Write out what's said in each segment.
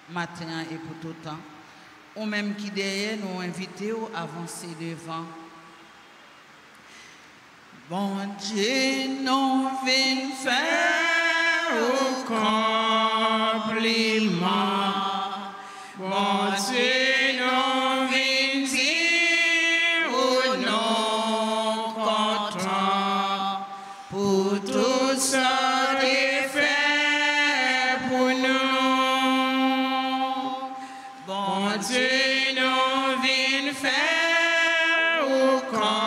matin et pour tout temps. Ou même qui derrière nous inviter à avancer devant. Bon Dieu, nous venons faire au compliment. Bon Dieu, nous venons dire au nom content pour tout ça de fait pour nous. Bon Dieu, nous venons faire au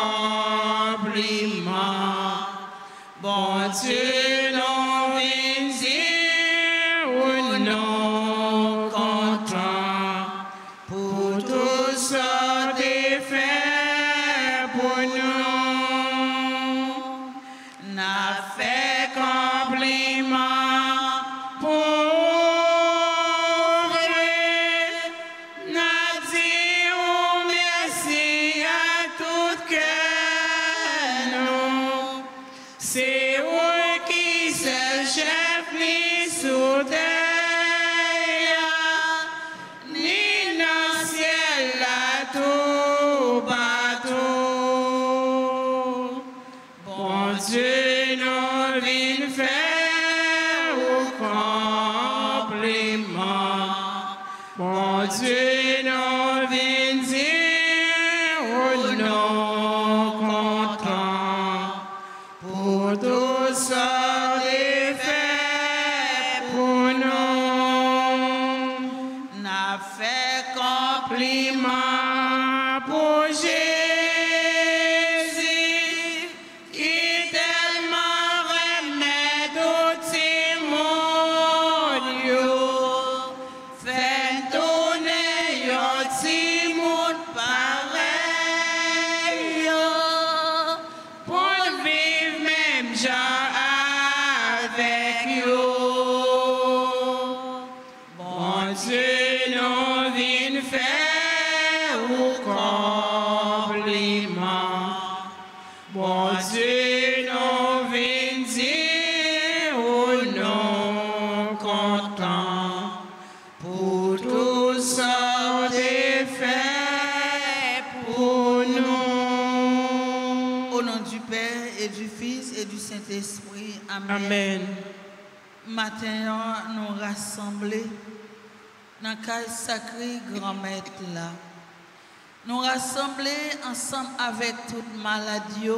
compliment. Bon Dieu, nous venons dire au nom content pour tout ça de fait pour nous. N'a fait compliment pour vrai. N'a dit merci à tout cœur nous. C'est eux qui se chef ni sous terre, ni dans le ciel là tout partout. Bon Dieu, nous venons faire au compliment. Bon Dieu, nous venons dire au nom content pour tout ça de fait pour nous. N'a fait compliment pour Jésus qui tellement remet tout le monde. Fait tourner un petit monde pareil pour vivre même gens avec eux. Bon Dieu, nous venons faire au compliment. Bon Dieu, nous venons dire au nom content pour tout ça de fait pour nous. Au nom du Père et du Fils et du Saint-Esprit. Amen. Amen. Matin, nous rassembler dans le caille sacré grand maître là. Nous rassembler ensemble avec toute maladie,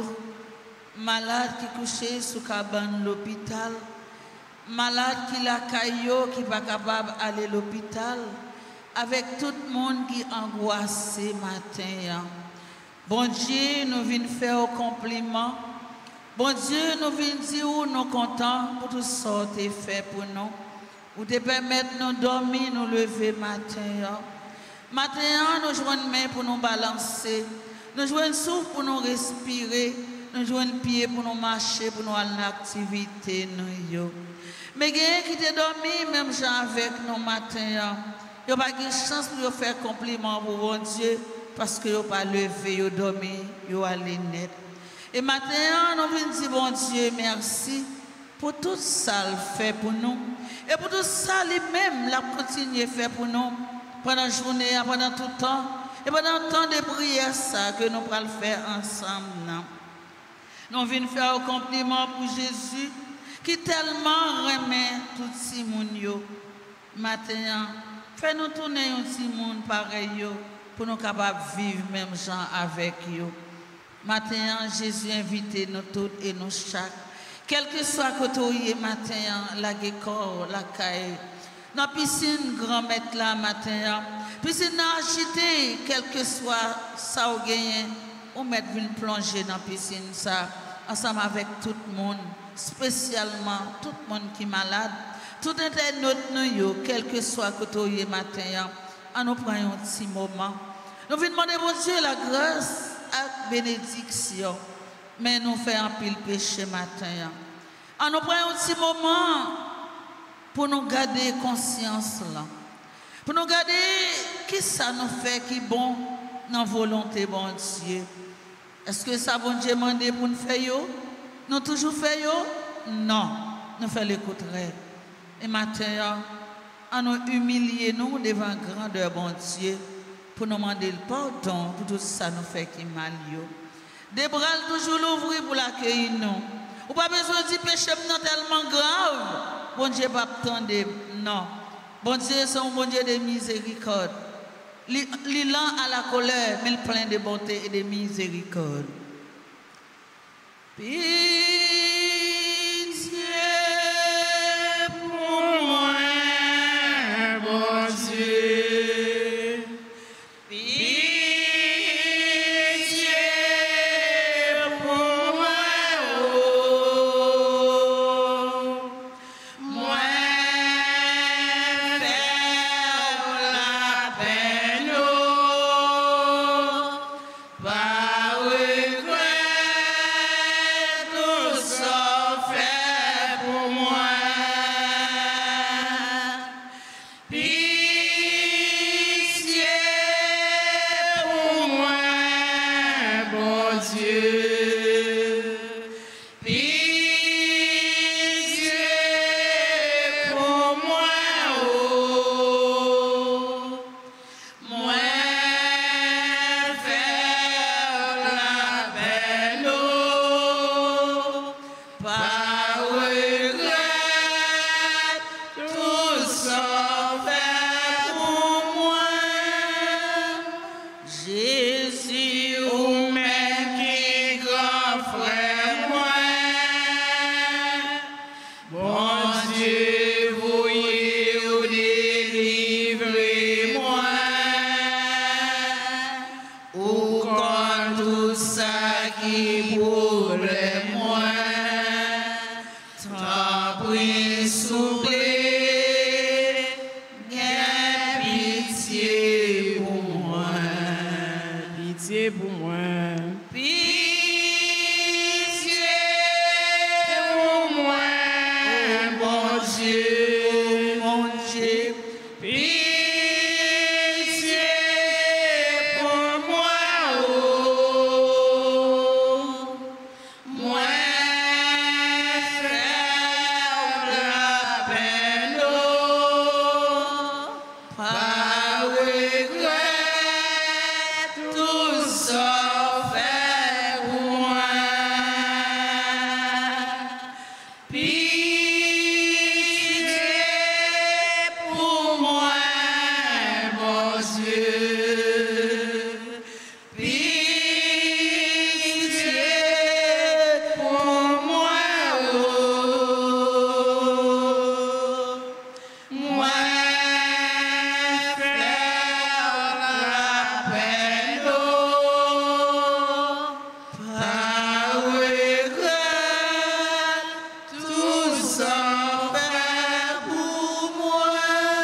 malade qui couché sous cabane l'hôpital, malade qui la caillou qui pas capable d'aller à l'hôpital, avec tout le monde qui angoissé matin. Bon Dieu, nous venons faire un compliment. Bon Dieu, nous venons dire où nous contents pour tout ça que fait pour nous. Ou te permettre nous dormir, nous lever matin. Matin, nous jouons une main pour nous balancer. Nous jouons une souffle pour nous respirer. Nous jouons un pied pour nous marcher, pour nous aller à l'activité. Mais il y a qui te dormi, même gens avec nous matin. Il n'y a pas de chance pour faire compliment pour bon Dieu parce que vous pas levé, vous dormi, vous allez net. Et matin, nous venons dire bon Dieu, merci pour tout ça qu'il fait pour nous. Et pour tout ça, lui-même, il a continué à faire pour nous pendant la journée, pendant tout le temps. Et pendant le temps de prière, ça que nous allons faire ensemble. Nous venons faire un compliment pour Jésus qui tellement remet tout le monde. Matin, fais-nous tourner un petit monde pareil pour nous capables de vivre même gens avec eux. Matin, Jésus invite nous toutes et nous chaque. Quel que soit côté matin, la guécor, la caille, dans la piscine, grand maître là matin, piscine agitée, quel que soit ça ou gagné, on met une plonger dans la piscine ça, ensemble avec tout le monde, spécialement tout le monde qui est malade, tout internaute nous, quel que soit côté matin, on nous prend un petit moment. Nous venons demander bon Dieu la grâce et bénédiction. Mais nous faisons un pile péché matin. On nous prend un petit moment pour nous garder conscience là. Pour nous garder qui ça nous fait qui bon dans la volonté bon Dieu. Est-ce que ça bon Dieu demande pour nous faire yo? Nous toujours fait yo? Non. Nous faisons le contraire. Et matin, à nous humilier nous devant grandeur bon Dieu pour nous demander le pardon pour tout ça nous fait qui mal yo. Des bras toujours l'ouvrir pour l'accueillir nous. Ou pas besoin de dire péché non tellement grave. Bon Dieu pas attendre non. Bon Dieu c'est un bon Dieu de miséricorde. Il lent à la colère mais il plein de bonté et de miséricorde. Pitié pour moi, bon Dieu. Pitié pour moi, moi faire la peine, pas regret tout ça fait pour moi. Pitié pour moi, bon Dieu. Pitié pour moi, moi faire la peine, pas regret tout ça fait pour moi. Jésus ou même qui grand frère moi, bon Dieu vouillez ou délivrer moi, ou quand tout ça qui problème moi, t'en prie soufflez, gain pitié pour moi. Pitié pour moi. Pitié pour moi, bon Dieu, mon Dieu. Pitié pour moi, moi faire la peine, pas regret tout ça fait pour moi. Pitié pour moi, bon Dieu. Pitié pour moi, moi faire la peine, pas regret tout ça fait pour moi.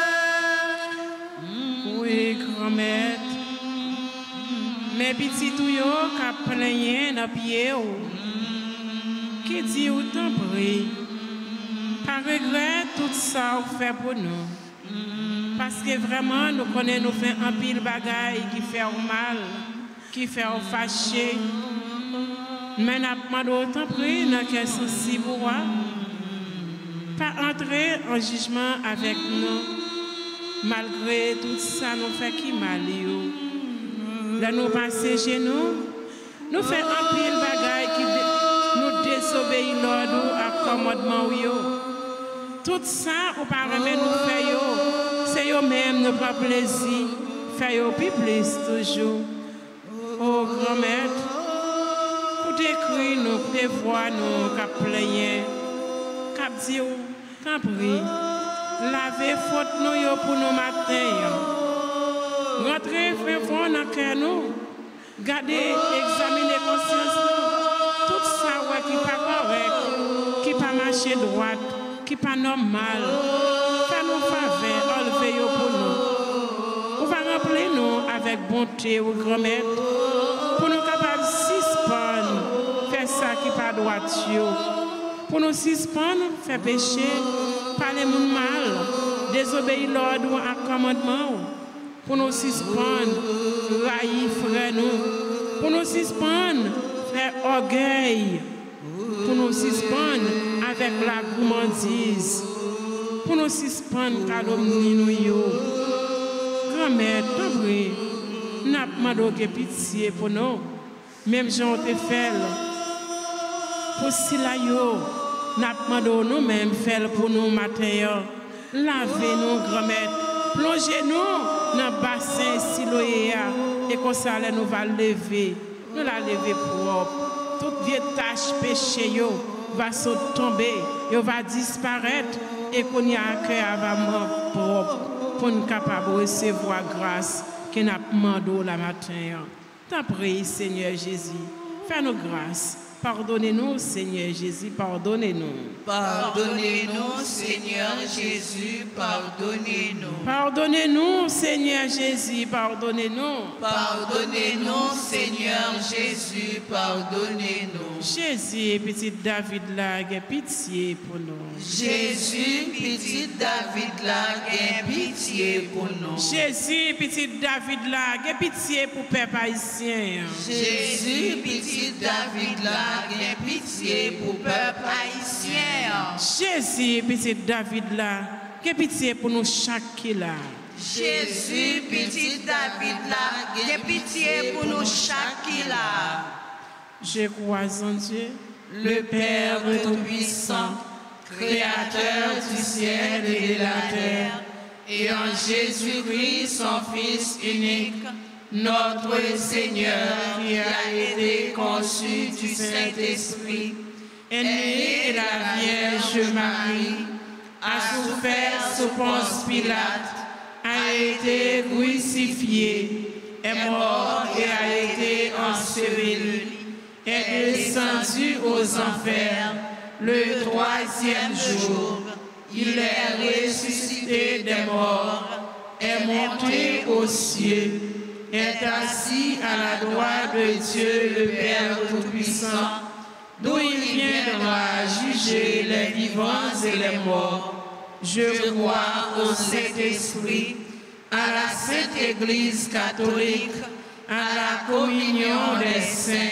Oui, grand-mère. Mais petit tout yo qu'a plaigné dans pied ou. Qui dit ou t'en prie. Pas regret tout ça ou fait pour nous. Parce que vraiment nous connaissons nous fait un pile bagaille qui fait mal, qui fait fâcher. Mais n'a pas d'autant pris dans quel sensible pour moi. Pas entrer en jugement avec nous. Malgré tout ça, nous fait qui mal yo. Là nous passer chez nous, nous fait un pile bagaille qui nous désobéit l'ordre à commandement yo. Tout ça, ou pas remettre nous faire yo, c'est yo même nous prend plaisir, faire yo plus toujours. Oh grand-mère, pour décrire nous, pour dévoir nous, cap plaigner, cap dire, t'en prie, lavez faute nous yo pour nos matins yo. Rentrez fond dans cœur nous, gardez, examinez conscience nous, tout ça ouais, qui pas correct, qui pas marcher droite, qui pas normal, faites nous faveur, enlevez-yo pour nous. Ou va remplir nous avec bonté ou grand-mère, pour nous capables de suspendre, faire ça qui pas droit, pour nous suspendre, faire péché, parler mon mal, désobéir l'ordre à commandement. Pour nous suspendre, railler frère nous, pour nous suspendre, faire orgueil, pour nous suspendre avec la gourmandise, pour nous suspendre calomnie nous yo. Grand-mère, t'en prie, n'a pas demandé pitié pour nous, même si on te fait. Pour cela yo, n'a pas demandé nous-mêmes faire pour nous matin. Lavez-nous, grand-mère, plongez-nous dans le bassin siloéa et comme ça nous va lever, nous la lever propre. Toute vieille tâche péché yo va se tomber, yo va disparaître et qu'on y a un cœur vraiment propre pour nous capables de recevoir grâce que nous demandons la matin. T'en prie, Seigneur Jésus, fais-nous grâce. Pardonnez-nous, Seigneur Jésus, pardonnez-nous. Pardonnez-nous, Seigneur Jésus, pardonnez-nous. Pardonnez-nous, Seigneur Jésus, pardonnez-nous. Pardonnez-nous, Seigneur Jésus, pardonnez-nous. Jésus, petit David, là, aie pitié pour nous. Jésus, petit David, là, aie pitié pour nous. Jésus, petit David, là, aie pitié pour peuple haïtien. Jésus, petit David, là, aie pitié pour peuple haïtien. Jésus, petit David, là, aie pitié pour nous chaque là. Jésus, petit David, là, aie pitié pour nous chaque là. Je crois en Dieu, le Père Tout-Puissant, Créateur du ciel et de la terre, et en Jésus-Christ, son Fils unique, notre Seigneur, qui a été conçu du Saint-Esprit, est né de la Vierge Marie, a souffert sous Ponce Pilate, a été crucifié, est mort et a été enseveli, est descendu aux enfers le troisième jour. Il est ressuscité des morts, est monté aux cieux, est assis à la droite de Dieu le Père Tout-Puissant, d'où il viendra juger les vivants et les morts. Je crois au Saint-Esprit, à la Sainte Église catholique, à la communion des saints,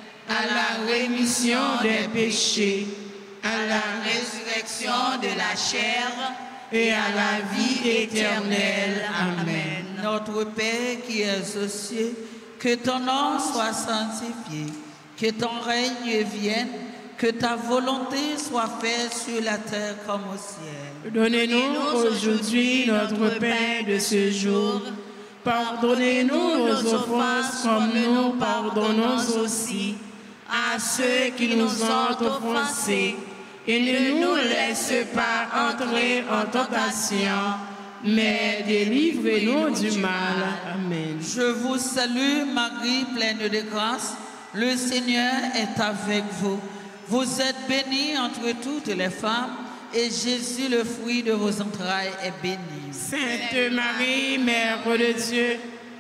à la rémission des péchés, à la résurrection de la chair et à la vie éternelle. Amen. Notre Père qui es aux cieux, que ton nom soit sanctifié, que ton règne vienne, que ta volonté soit faite sur la terre comme au ciel. Donnez-nous aujourd'hui notre pain de ce jour. Pardonnez-nous nos offenses comme nous pardonnons aussi à ceux qui nous ont offensés. Et ne nous laisse pas entrer en tentation, mais délivre-nous du mal. Amen. Je vous salue, Marie, pleine de grâce. Le Seigneur est avec vous. Vous êtes bénie entre toutes les femmes, et Jésus, le fruit de vos entrailles, est béni. Sainte Marie, Mère de Dieu,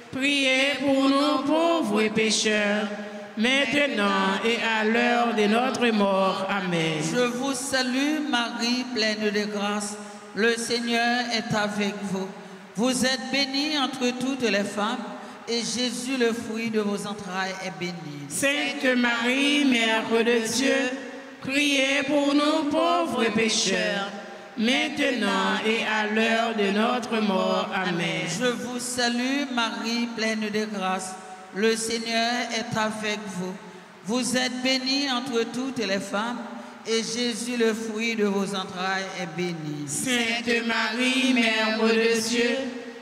priez pour nous pauvres pécheurs, maintenant et à l'heure de notre mort. Amen. Je vous salue, Marie, pleine de grâce. Le Seigneur est avec vous. Vous êtes bénie entre toutes les femmes, et Jésus, le fruit de vos entrailles, est béni. Sainte Marie, Mère de Dieu, priez pour nous pauvres pécheurs, maintenant et à l'heure de notre mort. Amen. Je vous salue, Marie, pleine de grâce. Le Seigneur est avec vous. Vous êtes bénie entre toutes les femmes, et Jésus, le fruit de vos entrailles, est béni. Sainte Marie, Mère de Dieu,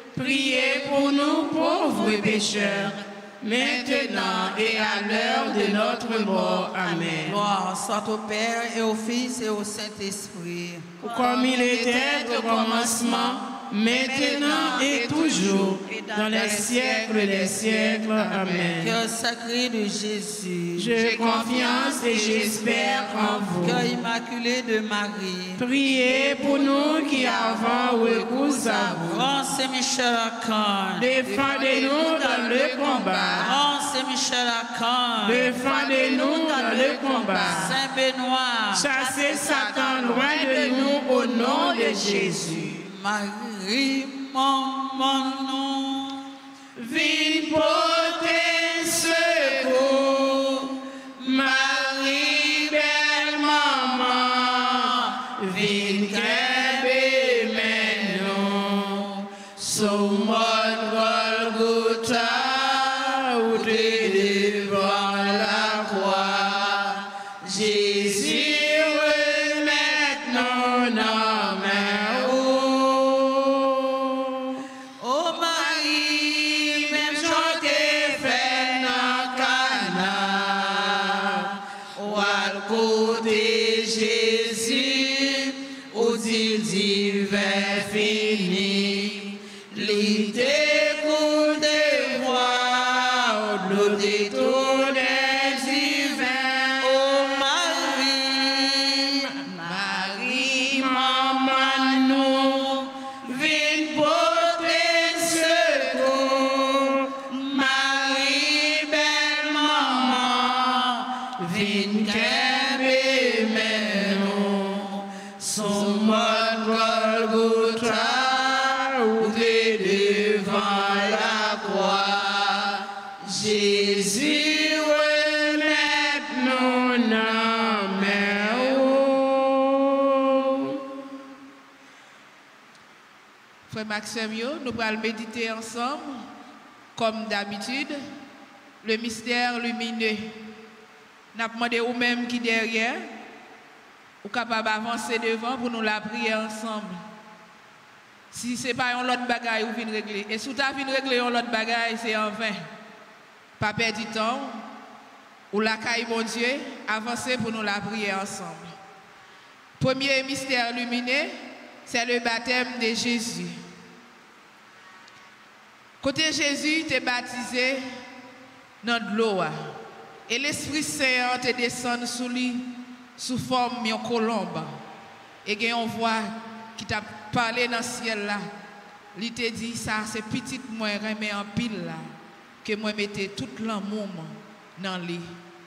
priez pour nous pauvres pécheurs, maintenant et à l'heure de notre mort. Amen. Gloire soit au Père et au Fils et au Saint-Esprit. Comme il était au commencement, maintenant et toujours, dans les siècles des siècles. Amen. Cœur sacré de Jésus, j'ai confiance et j'espère en vous. Cœur immaculé de Marie, priez pour nous qui avons recours à vous. Grand Saint-Michel-Archange, défendez-nous dans le combat. Grand Saint-Michel-Archange, défendez-nous dans le combat. Saint Benoît, chassez Satan loin de nous au nom de Jésus. Marie, mon nom, viens porter secours. Marie, belle maman, viens qu'aimer Saumon Golgotha, où t'es devant la croix. Jésus, remettre nos mains. Oh Marie, même chanter fait dans Cana, ou à côté Jésus, où dit divin fini, l'idée coule des voix, l'eau détourne divin. Oh Marie, Marie, maman nous, viens porter secours. Marie, belle maman, viens qu'aimer nous. Son mode Golgotha, où t'es devant la croix. Jésus, remettre nos mains. Frère Maxime, nous allons méditer ensemble, comme d'habitude, le mystère lumineux. Nous avons demandé aux mêmes qui derrière, ou capable d'avancer devant pour nous la prier ensemble. Si ce n'est pas un autre bagaille ou vient régler. Et si tu as régler un autre bagaille, c'est en vain. Pas perdre du temps. Ou la caille, mon Dieu, avancer pour nous la prier ensemble. Premier mystère lumineux, c'est le baptême de Jésus. Côté Jésus, tu es baptisé dans de l'eau. Et l'Esprit Saint te descend sous lui sous forme de colombe. Et il y a une voix qui t'a parlé dans le ciel là. Il te dit ça, c'est petit moi remets en pile là. Que moi mettez tout l'amour dans lui.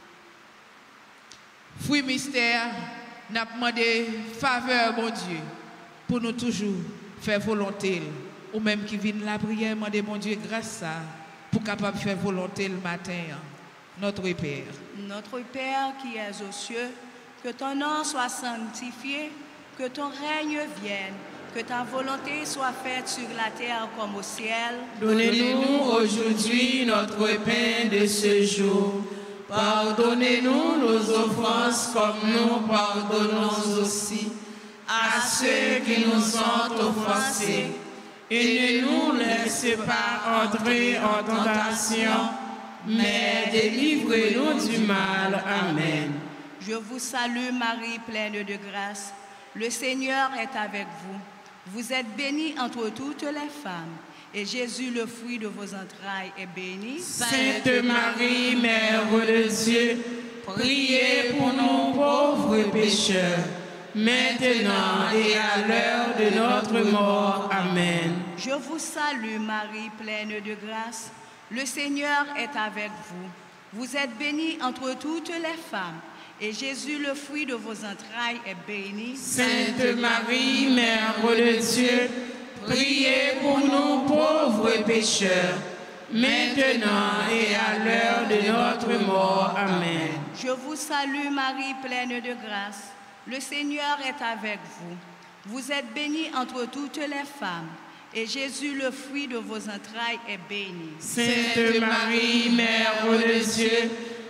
Fruit mystère, n'a demandé faveur, mon Dieu, pour nous toujours faire volonté. Ou même qui viennent la prière, demander mon Dieu grâce à pour capable faire volonté le matin. Notre Père. Notre Père qui es aux cieux, que ton nom soit sanctifié, que ton règne vienne, que ta volonté soit faite sur la terre comme au ciel. Donnez-nous aujourd'hui notre pain de ce jour. Pardonnez-nous nos offenses comme nous pardonnons aussi à ceux qui nous ont offensés. Et ne nous laissez pas entrer en tentation, mais délivrez-nous du mal. Amen. Je vous salue Marie, pleine de grâce. Le Seigneur est avec vous. Vous êtes bénie entre toutes les femmes. Et Jésus, le fruit de vos entrailles, est béni. Sainte Marie, Mère de Dieu, priez pour nous pauvres pécheurs, maintenant et à l'heure de notre mort. Amen. Je vous salue Marie, pleine de grâce. Le Seigneur est avec vous. Vous êtes bénie entre toutes les femmes. Et Jésus, le fruit de vos entrailles, est béni. Sainte Marie, Mère de Dieu, priez pour nous pauvres pécheurs, maintenant et à l'heure de notre mort. Amen. Je vous salue Marie, pleine de grâce. Le Seigneur est avec vous. Vous êtes bénie entre toutes les femmes. Et Jésus, le fruit de vos entrailles, est béni. Sainte Marie, Mère de Dieu,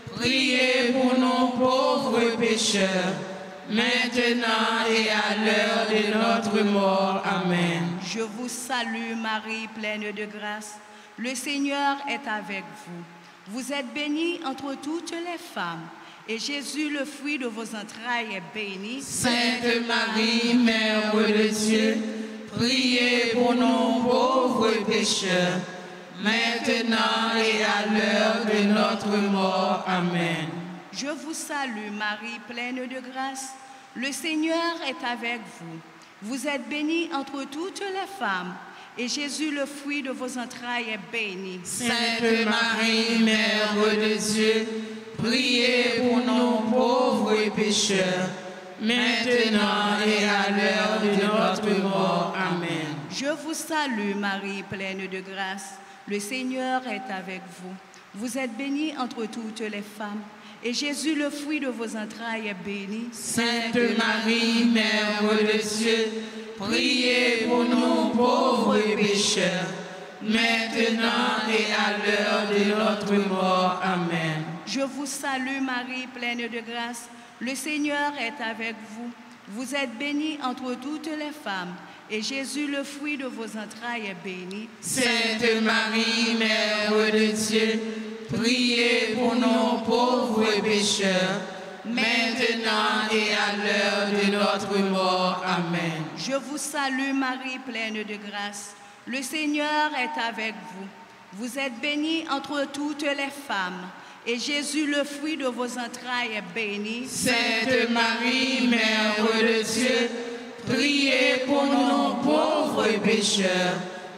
priez pour nous pauvres pécheurs, maintenant et à l'heure de notre mort. Amen. Je vous salue Marie, pleine de grâce. Le Seigneur est avec vous. Vous êtes bénie entre toutes les femmes. Et Jésus, le fruit de vos entrailles, est béni. Sainte Marie, Mère de Dieu, priez pour nous pauvres pécheurs, maintenant et à l'heure de notre mort. Amen. Je vous salue Marie, pleine de grâce. Le Seigneur est avec vous. Vous êtes bénie entre toutes les femmes. Et Jésus, le fruit de vos entrailles, est béni. Sainte Marie, Mère de Dieu, priez pour nous pauvres pécheurs, maintenant et à l'heure de notre mort. Amen. Je vous salue Marie, pleine de grâce. Le Seigneur est avec vous. Vous êtes bénie entre toutes les femmes. et Jésus, le fruit de vos entrailles, est béni. Sainte Marie, Mère de Dieu, priez pour nous pauvres pécheurs, maintenant et à l'heure de notre mort. Amen. Je vous salue Marie, pleine de grâce. Le Seigneur est avec vous. Vous êtes bénie entre toutes les femmes, et Jésus, le fruit de vos entrailles, est béni. Sainte Marie, Mère de Dieu, priez pour nous pauvres pécheurs, maintenant et à l'heure de notre mort. Amen. Je vous salue Marie, pleine de grâce. Le Seigneur est avec vous. Vous êtes bénie entre toutes les femmes, et Jésus, le fruit de vos entrailles, est béni. Sainte Marie, Mère de Dieu, priez pour nous pauvres pécheurs,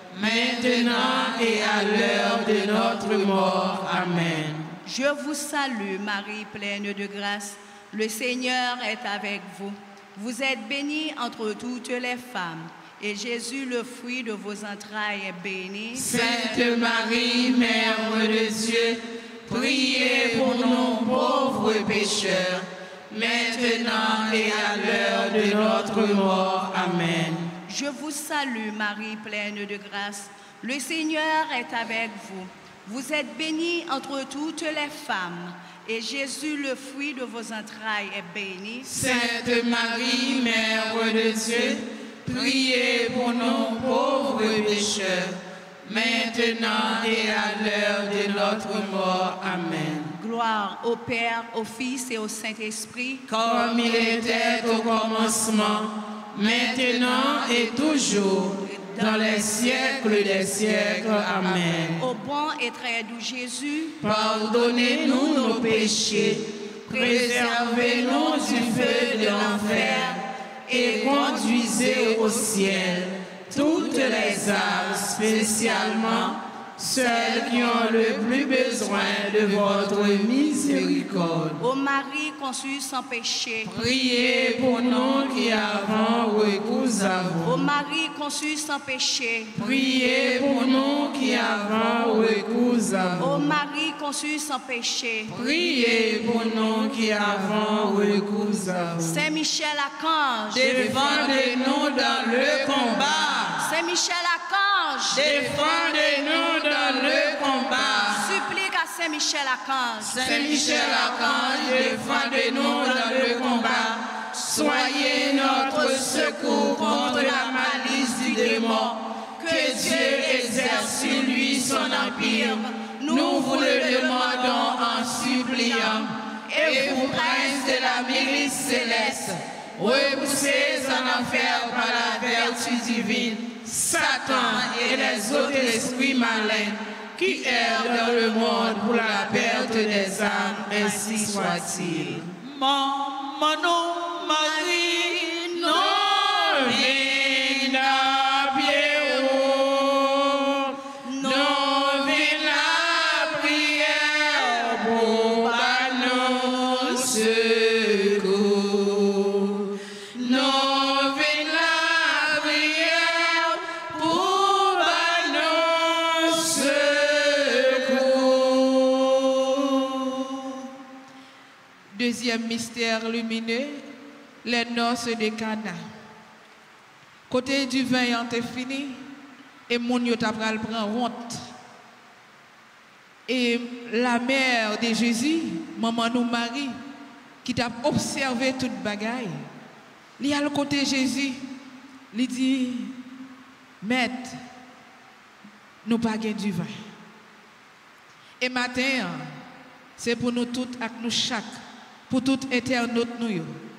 maintenant et à l'heure de notre mort. Amen. Je vous salue Marie, pleine de grâce. Le Seigneur est avec vous. Vous êtes bénie entre toutes les femmes, et Jésus, le fruit de vos entrailles, est béni. Sainte Marie, Mère de Dieu, priez pour nous pauvres pécheurs, maintenant et à l'heure de notre mort. Amen. Je vous salue Marie, pleine de grâce. Le Seigneur est avec vous. Vous êtes bénie entre toutes les femmes, et Jésus, le fruit de vos entrailles, est béni. Sainte Marie, Mère de Dieu, priez pour nous pauvres pécheurs, maintenant et à l'heure de notre mort. Amen. Gloire au Père, au Fils et au Saint-Esprit, comme il était au commencement, maintenant et toujours, dans les siècles des siècles. Amen. Au bon et très doux Jésus, pardonnez-nous nos péchés, préservez-nous du feu de l'enfer et conduisez au ciel toutes les âmes, spécialement celles qui ont le plus besoin de votre miséricorde. ô Marie conçue sans péché, Priez pour nous qui avons recours à vous. ô Marie conçue sans péché, Priez pour nous qui avons recours à ô vous. Marie conçue sans péché, Priez pour nous qui avons recours à vous. Saint Michel Archange, Défendez-nous dans le combat. Saint Michel Archange, Défendez-nous dans le combat. supplique à Saint Michel Archange, Saint Michel Archange, défendez-nous dans le combat. Soyez notre secours contre la malice du démon. Que Dieu exerce sur lui son empire. Nous vous le demandons en suppliant. Et vous, prince de la milice céleste, repoussez en enfer par la vertu divine Satan et les autres esprits malins qui errent dans le monde pour la perte des âmes, ainsi soit-il. Maman, Marie, non, vina Pierrot, non, vina prière pour nos secours, non, vina prière pour nos secours. Deuxième mystère lumineux, les noces de Cana. Côté du vin ayant fini, et moun yo t'a pral prend honte. Et la mère de Jésus, maman nous Marie, qui t'a observé toute bagaille, li a le côté Jésus, li dit, maître, nous pas gain du vin. Et matin, c'est pour nous toutes et nous chaque, pour tout internaute nous.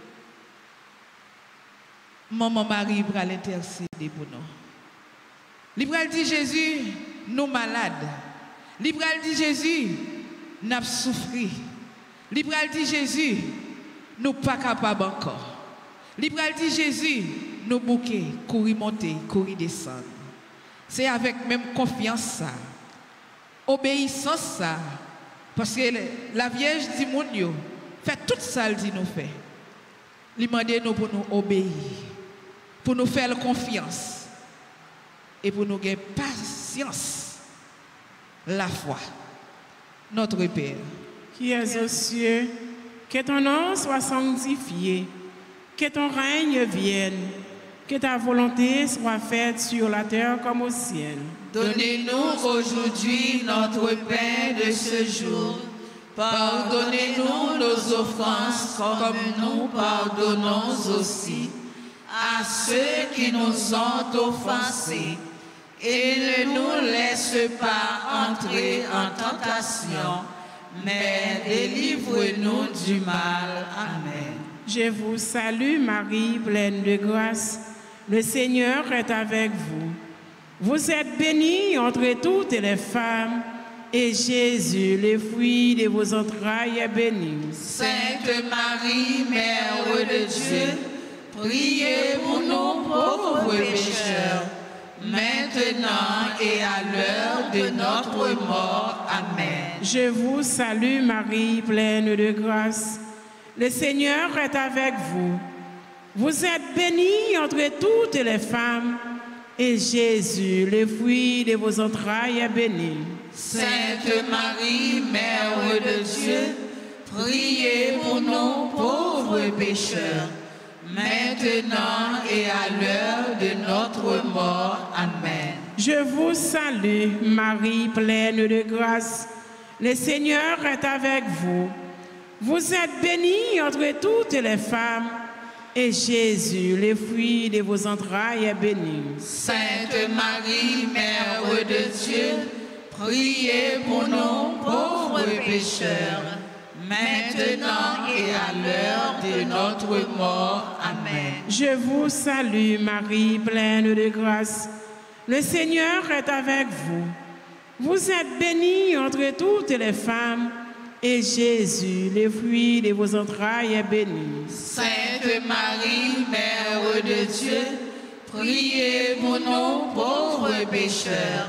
Maman Marie va l'intercéder pour nous. Libral dit Jésus, nous malades. Libral dit Jésus, nous souffrons. Libral dit Jésus, nous pas capables encore. Libral dit Jésus, nous bouquets, courir monter, courir descendre. C'est avec même confiance ça, obéissance ça, parce que la Vierge dit mon Dieu, fait tout ça elle dit nous fait. Il demande nous pour nous obéir, pour nous faire confiance et pour nous gagner patience, la foi. Notre Père, qui es aux cieux, que ton nom soit sanctifié, que ton règne vienne, que ta volonté soit faite sur la terre comme au ciel. Donnez-nous aujourd'hui notre pain de ce jour. Pardonnez-nous nos offenses comme nous pardonnons aussi à ceux qui nous ont offensés. Et ne nous laisse pas entrer en tentation, mais délivre-nous du mal. Amen. Je vous salue Marie, pleine de grâce. Le Seigneur est avec vous. Vous êtes bénie entre toutes les femmes, et Jésus, le fruit de vos entrailles, est béni. Sainte Marie, Mère de Dieu, priez pour nous pauvres pécheurs, maintenant et à l'heure de notre mort. Amen. Je vous salue Marie, pleine de grâce. Le Seigneur est avec vous. Vous êtes bénie entre toutes les femmes, et Jésus, le fruit de vos entrailles, est béni. Sainte Marie, Mère de Dieu, priez pour nous pauvres pécheurs, maintenant et à l'heure de notre mort. Amen. Je vous salue, Marie, pleine de grâce. Le Seigneur est avec vous. Vous êtes bénie entre toutes les femmes, et Jésus, le fruit de vos entrailles, est béni. Sainte Marie, Mère de Dieu, priez pour nous pauvres pécheurs, maintenant et à l'heure de notre mort. Amen. Je vous salue, Marie, pleine de grâce. Le Seigneur est avec vous. Vous êtes bénie entre toutes les femmes, et Jésus, le fruit de vos entrailles, est béni. Sainte Marie, Mère de Dieu, priez pour nous pauvres pécheurs,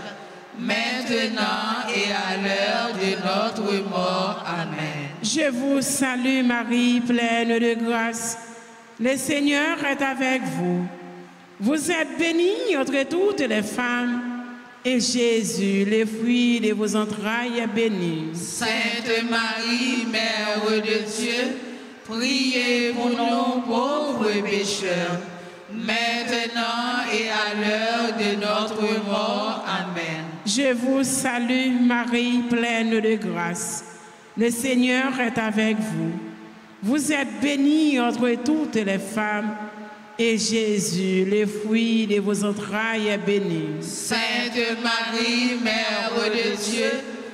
maintenant et à l'heure de notre mort. Amen. Je vous salue Marie, pleine de grâce. Le Seigneur est avec vous. Vous êtes bénie entre toutes les femmes, et Jésus, le fruit de vos entrailles, est béni. Sainte Marie, Mère de Dieu, priez pour nous pauvres pécheurs, maintenant et à l'heure de notre mort. Amen. Je vous salue Marie, pleine de grâce. Le Seigneur est avec vous. Vous êtes bénie entre toutes les femmes, et Jésus, le fruit de vos entrailles, est béni. Sainte Marie, Mère de Dieu,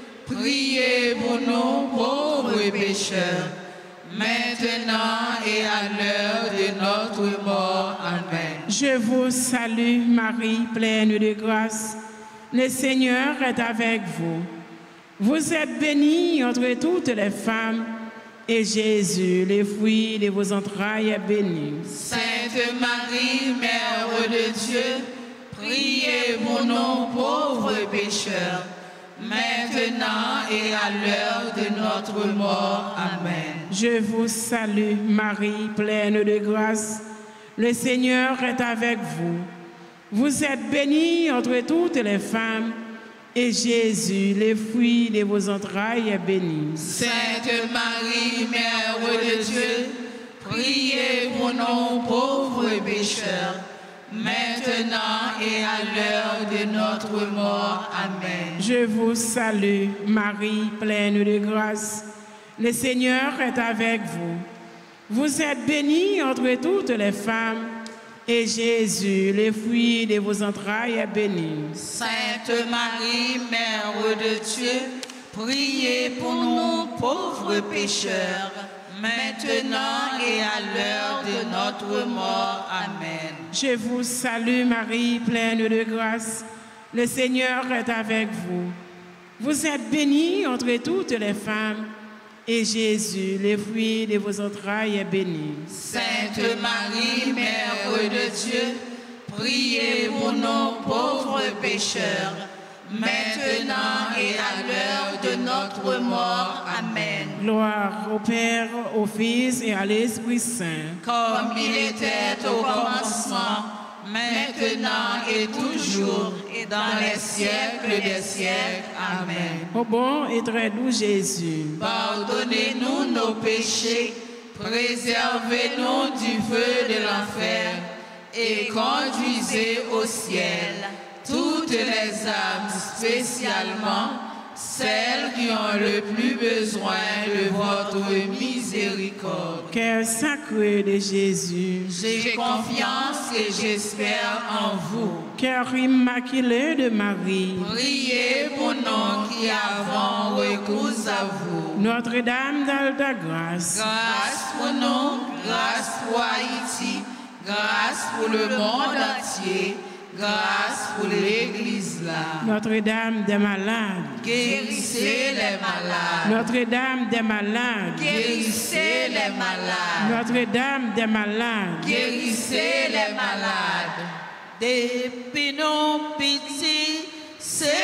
priez pour nous pauvres pécheurs, maintenant et à l'heure de notre mort. Amen. Je vous salue Marie, pleine de grâce. Le Seigneur est avec vous. Vous êtes bénie entre toutes les femmes, et Jésus, le fruit de vos entrailles, est béni. Sainte Marie, Mère de Dieu, priez pour nous pauvres pécheurs, maintenant et à l'heure de notre mort. Amen. Je vous salue, Marie, pleine de grâce. Le Seigneur est avec vous. Vous êtes bénie entre toutes les femmes, et Jésus, le fruit de vos entrailles, est béni. Sainte Marie, Mère de Dieu, priez pour nous pauvres pécheurs, maintenant et à l'heure de notre mort. Amen. Je vous salue, Marie, pleine de grâce. Le Seigneur est avec vous. Vous êtes bénie entre toutes les femmes, et Jésus, le fruit de vos entrailles, est béni. Sainte Marie, Mère de Dieu, priez pour nous pauvres pécheurs, maintenant et à l'heure de notre mort. Amen. Je vous salue Marie, pleine de grâce. Le Seigneur est avec vous. Vous êtes bénie entre toutes les femmes, et Jésus, le fruit de vos entrailles, est béni. Sainte Marie, Mère de Dieu, priez pour nous pauvres pécheurs, maintenant et à l'heure de notre mort. Amen. Gloire au Père, au Fils et à l'Esprit Saint. Comme il était au commencement, maintenant et toujours, et dans les siècles des siècles. Amen. Ô bon et très doux Jésus, Pardonnez-nous nos péchés, préservez-nous du feu de l'enfer, et conduisez au ciel toutes les âmes, spécialement celles qui ont le plus besoin de votre miséricorde. cœur sacré de Jésus, J'ai confiance et j'espère en vous. cœur immaculé de Marie, Priez pour nous qui avons recours à vous. Notre-Dame d'Alta Grâce, Grâce pour nous, grâce pour Haïti, grâce pour le monde entier, grâce pour l'Église là. Notre-Dame des malades, Guérissez les malades. Notre-Dame des malades, Guérissez les malades. Notre-Dame des malades, Guérissez les malades. Depuis nos petits, c'est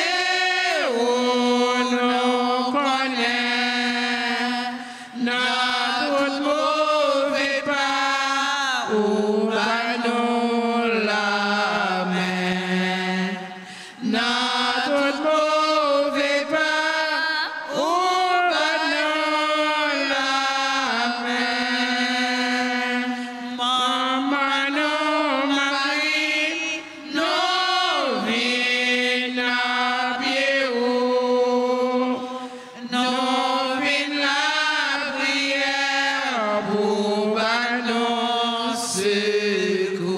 où nous connaît notre mauvais pas, où va nous la main. Notre mauvais pas, où va nous la main. Maman, non, Marie, non, viens à pied haut. Non, viens la prière pour nos secours.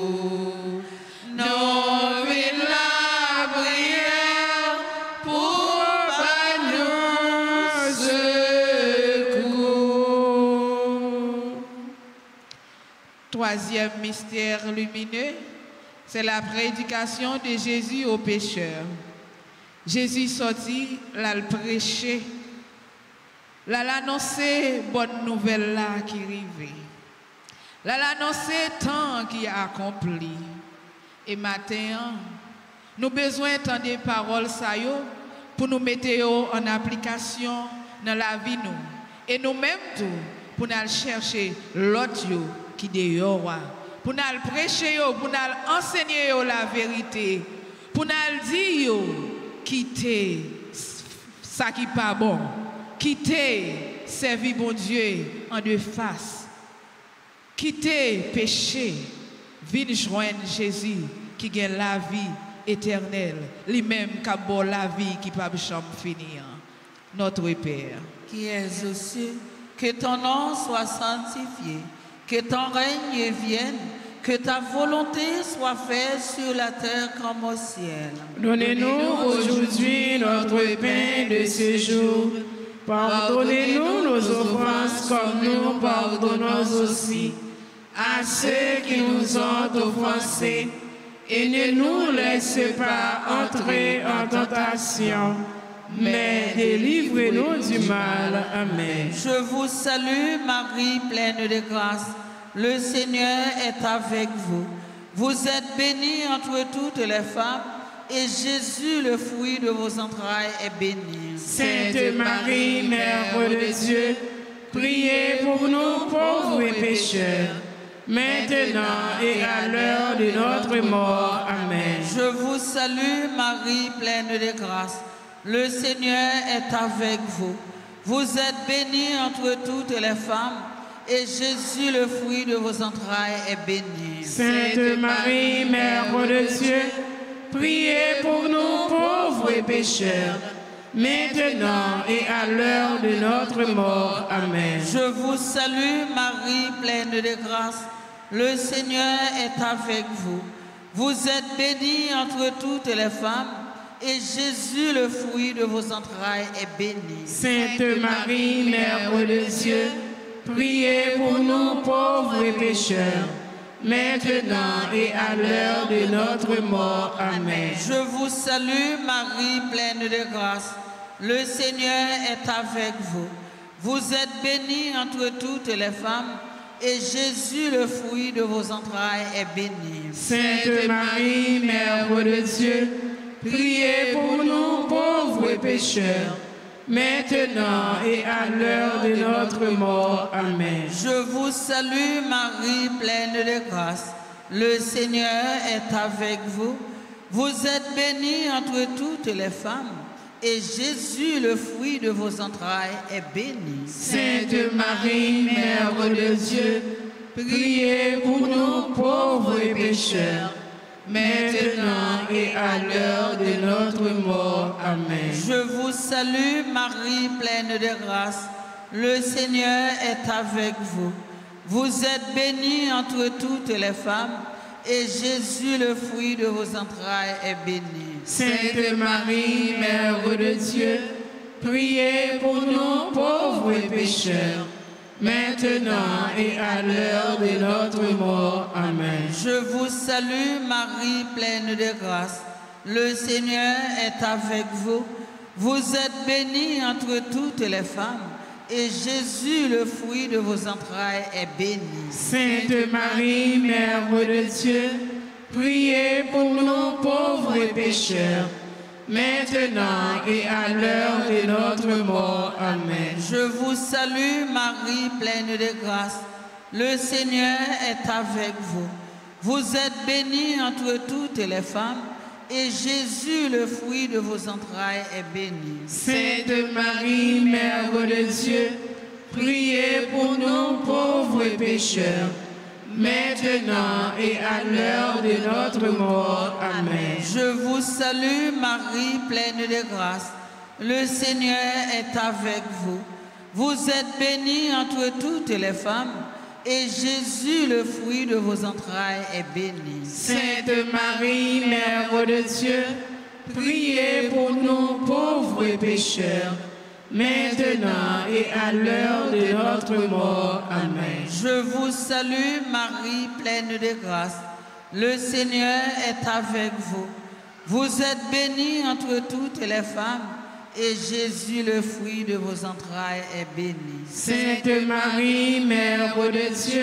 Non, viens la prière pour nos secours. Troisième mystère lumineux, c'est la prédication de Jésus aux pécheurs. Jésus sortit, là le prêcher, là l'annoncer bonne nouvelle là qui arrivait. Là l'annoncer tant qui a accompli. Et matin, nous besoin d'entendre des paroles ça yo pour nous mettre yo en application dans la vie nous. Et nous-mêmes tout pour nous chercher l'autre yo qui dehors pour nous prêcher yo, pour nous enseigner yo la vérité, pour nous dire yo quitter ça qui pas bon, quitter servir bon Dieu en deux faces, quitter péché, venir joindre Jésus qui gagne la vie éternelle, lui-même qui a bon la vie qui pas jamais finir. Notre Père, Qui es aux cieux, que ton nom soit sanctifié, que ton règne vienne, que ta volonté soit faite sur la terre comme au ciel. donnez-nous aujourd'hui notre pain de ce jour. Pardonnez-nous nos offenses comme nous pardonnons aussi à ceux qui nous ont offensés. Et ne nous laisse pas entrer en tentation, mais délivrez-nous du mal. Amen. Je vous salue, Marie, pleine de grâce. Le Seigneur est avec vous. Vous êtes bénie entre toutes les femmes, et Jésus, le fruit de vos entrailles, est béni. Sainte Marie, Mère de Dieu, priez pour nous pauvres pécheurs, maintenant et à l'heure de notre mort. Amen. Je vous salue, Marie, pleine de grâce. Le Seigneur est avec vous. Vous êtes bénie entre toutes les femmes, et Jésus, le fruit de vos entrailles, est béni. Sainte Marie, Mère de Dieu, priez pour nous pauvres pécheurs, maintenant et à l'heure de notre mort. Amen. Je vous salue, Marie, pleine de grâce. Le Seigneur est avec vous. Vous êtes bénie entre toutes les femmes, et Jésus, le fruit de vos entrailles, est béni. Sainte Marie, Mère de Dieu, priez pour nous pauvres pécheurs, maintenant et à l'heure de notre mort. Amen. Je vous salue, Marie, pleine de grâce. Le Seigneur est avec vous. Vous êtes bénie entre toutes les femmes, et Jésus, le fruit de vos entrailles, est béni. Sainte Marie, Mère de Dieu, priez pour nous pauvres pécheurs, maintenant et à l'heure de notre mort. Amen. Je vous salue, Marie, pleine de grâce. le Seigneur est avec vous. Vous êtes bénie entre toutes les femmes, et Jésus, le fruit de vos entrailles, est béni. Sainte Marie, Mère de Dieu, priez pour nous pauvres pécheurs, maintenant et à l'heure de notre mort. Amen. Je vous salue, Marie, pleine de grâce. Le Seigneur est avec vous. Vous êtes bénie entre toutes les femmes, et Jésus, le fruit de vos entrailles, est béni. Sainte Marie, Mère de Dieu, priez pour nous pauvres pécheurs, maintenant et à l'heure de notre mort. Amen. Je vous salue, Marie, pleine de grâce. Le Seigneur est avec vous. Vous êtes bénie entre toutes les femmes, et Jésus, le fruit de vos entrailles, est béni. Sainte Marie, Mère de Dieu, priez pour nous pauvres pécheurs, maintenant et à l'heure de notre mort. Amen. Je vous salue, Marie, pleine de grâce. Le Seigneur est avec vous. Vous êtes bénie entre toutes les femmes, et Jésus, le fruit de vos entrailles, est béni. Sainte Marie, Mère de Dieu, priez pour nous pauvres pécheurs, maintenant et à l'heure de notre mort. Amen. Je vous salue, Marie, pleine de grâce. Le Seigneur est avec vous. Vous êtes bénie entre toutes les femmes, et Jésus, le fruit de vos entrailles, est béni. Sainte Marie, Mère de Dieu, priez pour nous pauvres pécheurs, maintenant et à l'heure de notre mort. Amen. Je vous salue, Marie, pleine de grâce. Le Seigneur est avec vous. Vous êtes bénie entre toutes les femmes, et Jésus, le fruit de vos entrailles, est béni. Sainte Marie, Mère de Dieu,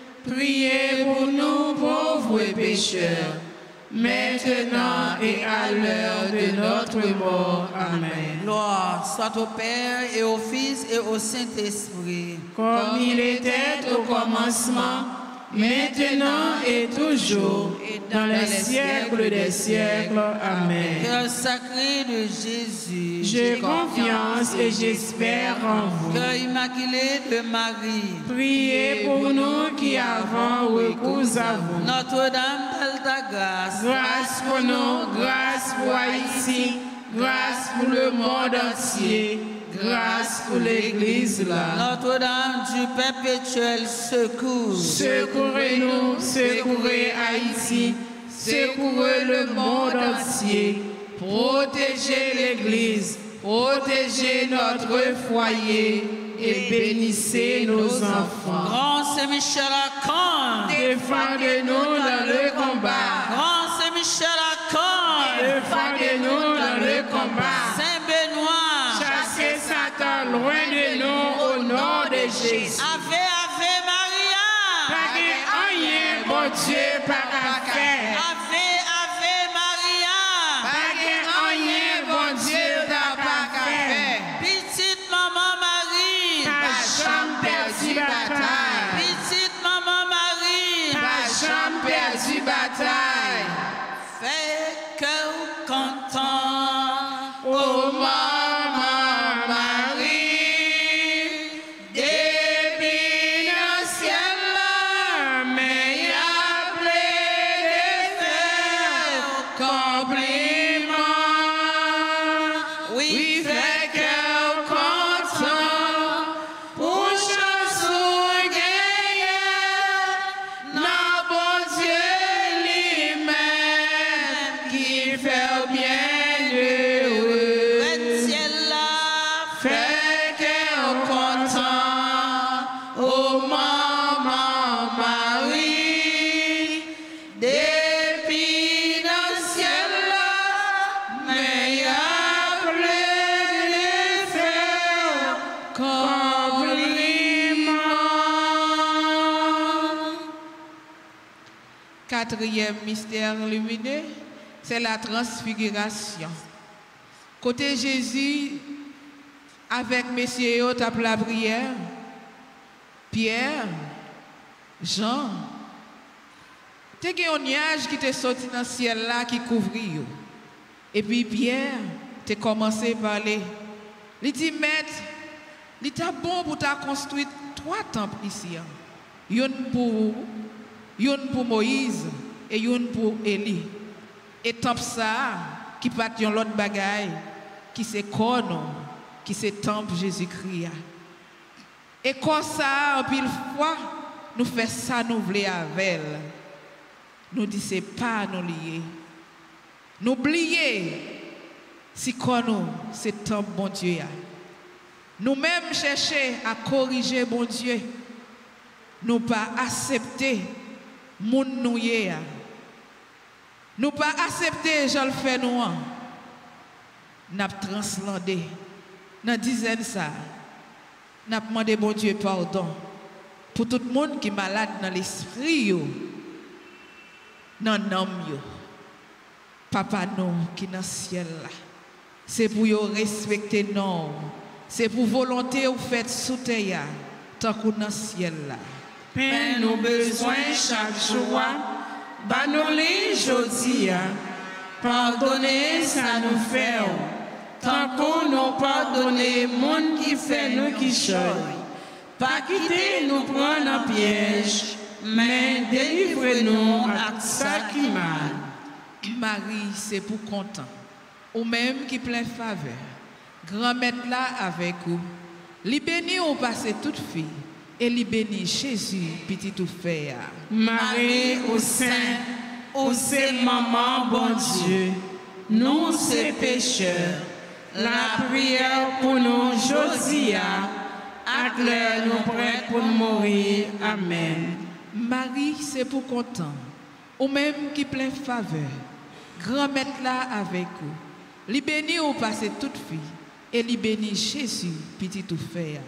priez pour nous pauvres pécheurs, maintenant et à l'heure de notre mort. Amen. Gloire soit au Père et au Fils et au Saint-Esprit. Comme il était au commencement, maintenant et toujours, dans les siècles des siècles. Amen. Cœur sacré de Jésus, J'ai confiance et j'espère en vous. Cœur immaculé de Marie, Priez pour nous qui avons recours à vous. Notre-Dame d'Alta-Grâce, Grâce pour nous, grâce pour Haïti, grâce pour le monde entier, grâce pour l'Église là. Notre-Dame du perpétuel secours, Secourez-nous, secourez Haïti, secourez le monde entier, protégez l'Église, protégez notre foyer et bénissez nos enfants. Grand Saint-Michel Archange, Défendez-nous dans le combat. Grand Saint-Michel Archange, Défendez-nous dans le combat. Saint-Benoît, Chassez Satan loin de nous au nom de Jésus. Ave, Ave Maria, Pas de rien, bon Dieu, pas à faire. Ave, Ave Maria, Pas de rien, bon Dieu, pas à faire. petite maman Marie, Pas jamais perdu bataille. petite maman Marie, Pas jamais perdu bataille. fais cœur content, Oh maman Marie, depuis le ciel, mais y a plein de faire compliment. Oui, fait cœur content pour chanson gagnée, non bon Dieu lui-même qui fait bien heureux. le ciel là, Fait cœur content, oh maman Marie, depuis le ciel, mais y a plein de faire compliment. Quatrième mystère lumineux, c'est la transfiguration. Côté Jésus, avec messieurs tape la prière, Pierre, Jean, te gen un nuage qui te sorti dans le ciel là qui couvrit yo. Et puis Pierre te commencé à parler. Il dit maître, il t'a bon pour t'a construire 3 temples ici. Yon pour Moïse et yon pour Élie. Et temple ça qui pas yon l'autre bagaille qui c'est corps qui c'est temple Jésus-Christ. Et comme ça en pile fois nous fait ça nous voulons avec elle. Nous dit c'est pas nous lier. N'oubliez si nous c'est temple bon Dieu. Nous-mêmes chercher à corriger bon Dieu. Nous pas accepter moun nou yé. Nous pas accepter je le fais nous. N'a translandé dans dizaine ça. N'a demandé bon Dieu pardon pour tout le monde qui est malade dans l'esprit yo. Dans l'âme yo. Papa nous qui dans le ciel là. C'est pour yo respecter nous. C'est pour volonté ou fait sous terre tant qu'on dans le ciel là. Père, nous besoin chaque jour, banolé jodi, pardonnez ça nous fait, tant qu'on nous pardonne, monde qui fait nous qui choy, pas quitter nous prendre un piège, mais délivrez-nous à ça qui mal. Marie, c'est pour content, ou même qui plein faveur, grand-mère là avec vous, li béni ou passe toute fille. Et li béni Jésus, petit tout fait. Marie au sein, au c'est maman bon Dieu, nous c'est pécheurs. La prière pour nous Josia, acclare nous prêts pour mourir. Amen. Marie, c'est pour content, ou même qui plein faveur, grand-mère là avec vous. Li béni ou passe toute fille, et li béni Jésus, petit tout fait.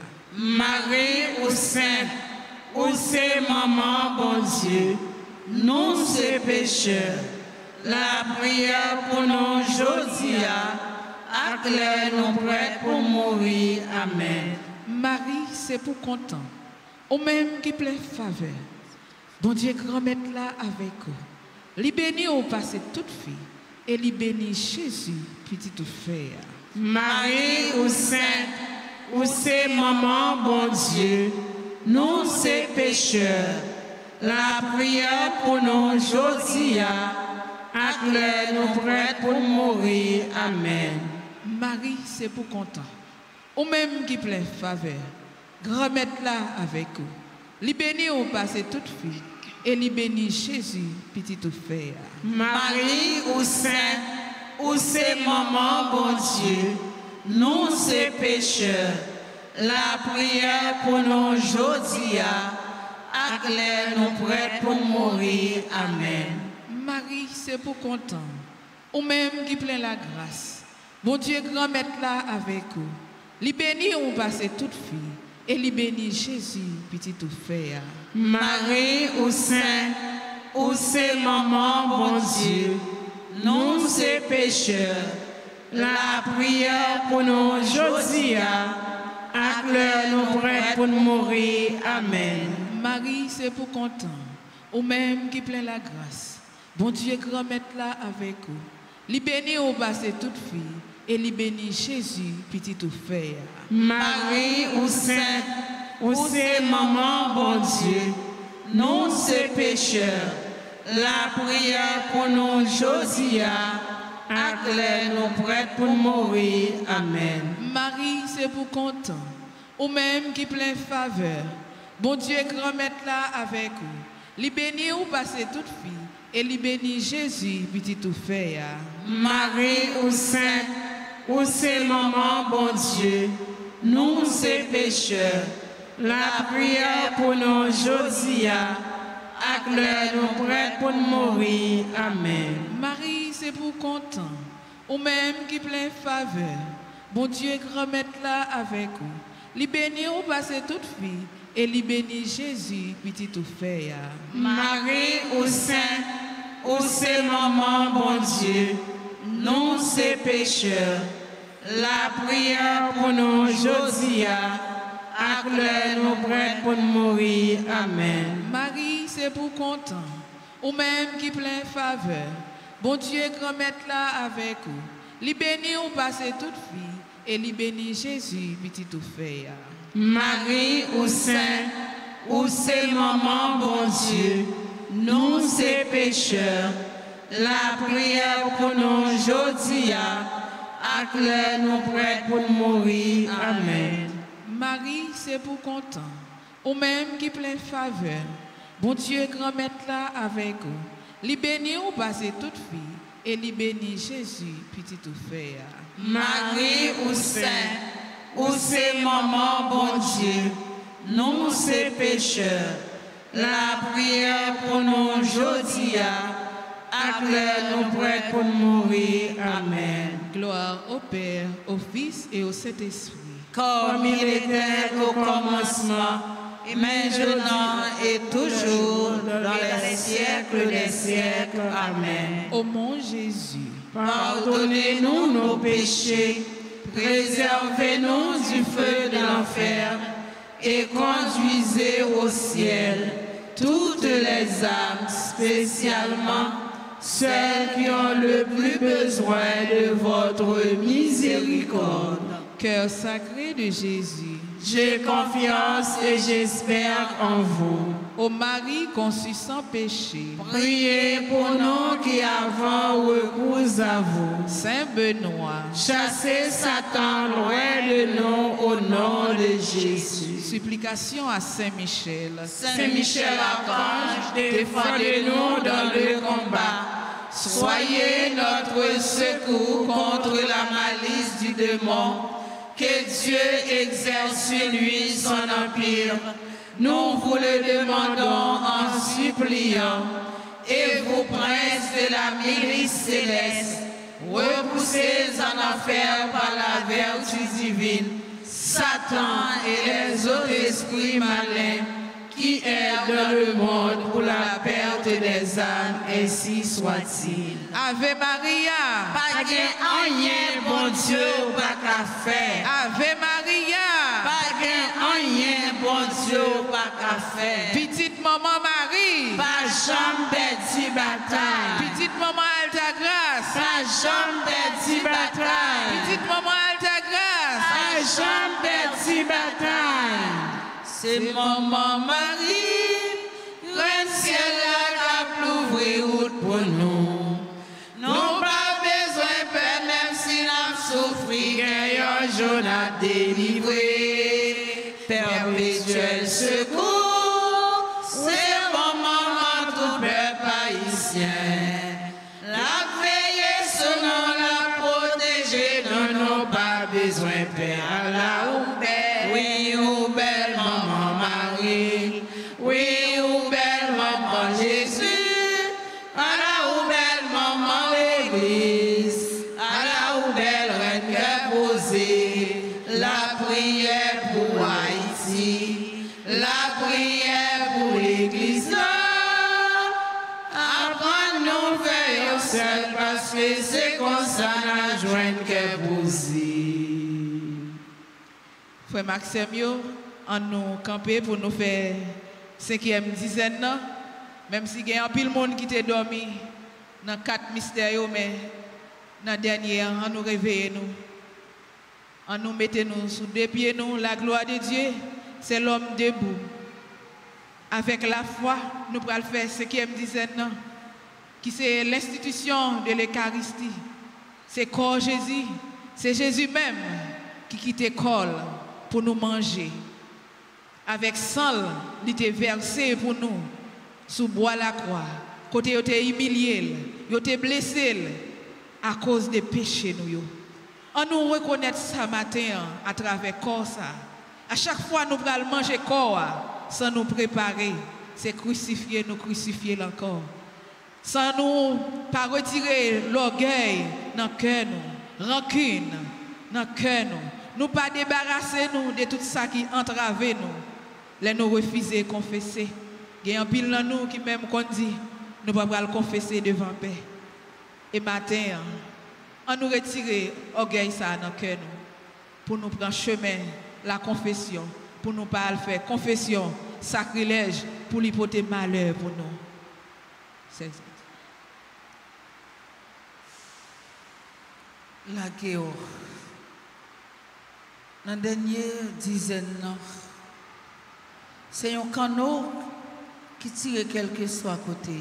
Marie au sein, où c'est maman bon Dieu, nous c'est pécheurs. La prière pour nous Josia, acclare nous prêts pour mourir. Amen. Marie, c'est pour content, ou même qui plein faveur. Bon Dieu, grand-mère là avec vous. Li béni ou passe toute fille, et li béni Jésus, petit tout fait. Marie au sein, où c'est maman bon Dieu, nous c'est pécheurs. La prière pour nous Josia, acclare nous prêts pour mourir. Amen. Marie, c'est pour content, ou même qui plein faveur, grand-mère là avec vous. Li béni ou passe toute fille, et li béni Jésus, petit tout fait. Marie au sein, où c'est maman bon Dieu, nous c'est pécheurs. La prière pour nous Josia, acclare nous prêts pour mourir. Amen. Marie, c'est pour content, ou même qui plein la grâce. Bon Dieu, grand-mère là avec vous. Li béni ou passe toute fille, et li béni Jésus, petit tout fait. Marie au sein, où c'est maman bon Dieu, nous c'est pécheurs. La prière pour nous Josia, acclare nous prêts pour mourir. Amen. Marie, c'est pour content, ou même qui plein la grâce. Bon Dieu, grand-mère là avec vous. Li béni ou passe toute fille, et li béni Jésus, petit tout fait. Marie au sein, où c'est maman bon Dieu, nous c'est pécheurs. La prière pour nous Josia, acclare nous prêts pour mourir. Amen. Marie, c'est pour content, ou même qui plein faveur. Bon Dieu, grand-mère là avec vous. Li béni ou passe toute fille, et li béni Jésus, petit tout fait. Marie au sein, où c'est maman bon Dieu, nous c'est pécheurs. La prière pour nous Josia, acclare nous prêts pour mourir. Amen. Marie, c'est pour content, ou même qui plein faveur. Bon Dieu, grand-mère là avec vous. Li béni ou passe toute fille, et li béni Jésus, petit tout fait. Marie au sein, où c'est maman bon Dieu, nous c'est pécheurs. La prière pour nous Josia, acclare nous prêts pour mourir. Amen. Marie, c'est pour content, ou même qui plein faveur. Bon Dieu, grand maître là avec vous. Li béni ou passez toute vie, et li béni Jésus, petit tout fait. Marie ou Saint, ou c'est maman, bon Dieu, nous c'est pécheurs, la prière pour nous aujourd'hui, à clair nous prêts pour mourir. Amen. Marie, c'est pour content, ou même qui plein faveur. Bon Dieu, grand maître là avec vous. Li béni ou passez toute vie, et li béni Jésus, petit tout fait. Marie ou Saint, ou c'est maman, bon Dieu, nous c'est pécheurs, la prière pour nous aujourd'hui, à clair nous prêts pour mourir. Amen. Gloire au Père, au Fils et au Saint-Esprit. Comme il était au commencement, et maintenant et toujours, dans les siècles des siècles. Amen. Ô mon Jésus, pardonnez-nous nos péchés, préservez-nous du feu de l'enfer et conduisez au ciel toutes les âmes, spécialement celles qui ont le plus besoin de votre miséricorde. Cœur sacré de Jésus, j'ai confiance et j'espère en vous. Ô Marie conçue sans péché, priez pour nous qui avons recours à vous. Saint Benoît, chassez Satan loin de nous au nom de Jésus. Supplication à Saint Michel. Saint Michel Archange, défendez-nous dans le combat. Soyez notre secours contre la malice du démon. Que Dieu exerce sur lui son empire. Nous vous le demandons en suppliant. Et vous, princes de la milice céleste, repoussez en enfer par la vertu divine Satan et les autres esprits malins qui errent dans le monde pour la perte des âmes, ainsi soit-il. Ave Maria, pas rien, bon Dieu, pas qu'à faire. Ave Maria, pas rien, bon Dieu, pas qu'à faire. Petite maman Marie, pas jamais perdu bataille. Petite maman Alta Grâce, pas jamais perdu bataille. Petite maman Alta Grâce, pas jamais perdu bataille. C'est maman Marie, le ciel a l'ouvrir route pour nous. Nous pas besoin de peine, même si nous souffrons, un jour à délivrer. Perpétuel secours, c'est maman tout peuple haïtien. La veille sur nous, la protéger, nous n'avons pas besoin de peine. Allah ou belle, oui ou belle maman Marie, oui ou belle maman Jésus, Allah ou belle maman l'Église, Allah ou belle reine cœur posé, la prière pour Haïti, la prière pour l'Église là, apprendre nous faire seul parce que c'est comme ça la joindre cœur posé. Frère Maxime, on nous camper pour nous faire 5e dizaine, même si il y a un pile monde qui t'a dormi dans 4 mystères, mais dans le dernier, on nous réveille, on nous mettez nous sous 2 pieds, nous, la gloire de Dieu, c'est l'homme debout. Avec la foi, nous pourrons faire 5e dizaine, qui c'est l'institution de l'Eucharistie. C'est corps Jésus, c'est Jésus même qui quitte l'école pour nous manger. Avec sang, il était versé pour nous, sous bois la croix. Côté il était humilié, il était blessé à cause des péchés. On nous reconnaît ça matin à travers corps ça. À chaque fois nous allons manger corps sans nous préparer, c'est crucifier, nous crucifier encore. Sans nous pas retirer l'orgueil dans le cœur, rancune dans le cœur, nous pas débarrasser nous de tout ça qui entrave nous. Les nous refuser confesser. Il y a un pile dans nous qui même qu'on dit, nous ne pouvons pas le confesser devant Père. Et matin, on nous retire l'orgueil ça dans le cœur pour nous prendre chemin, la confession, pour nous pas le faire confession, sacrilège, pour l'hypothèse malheur pour nous. C'est la guerre. Dans la dernière dizaine, c'est un canot qui tire quel que soit côté.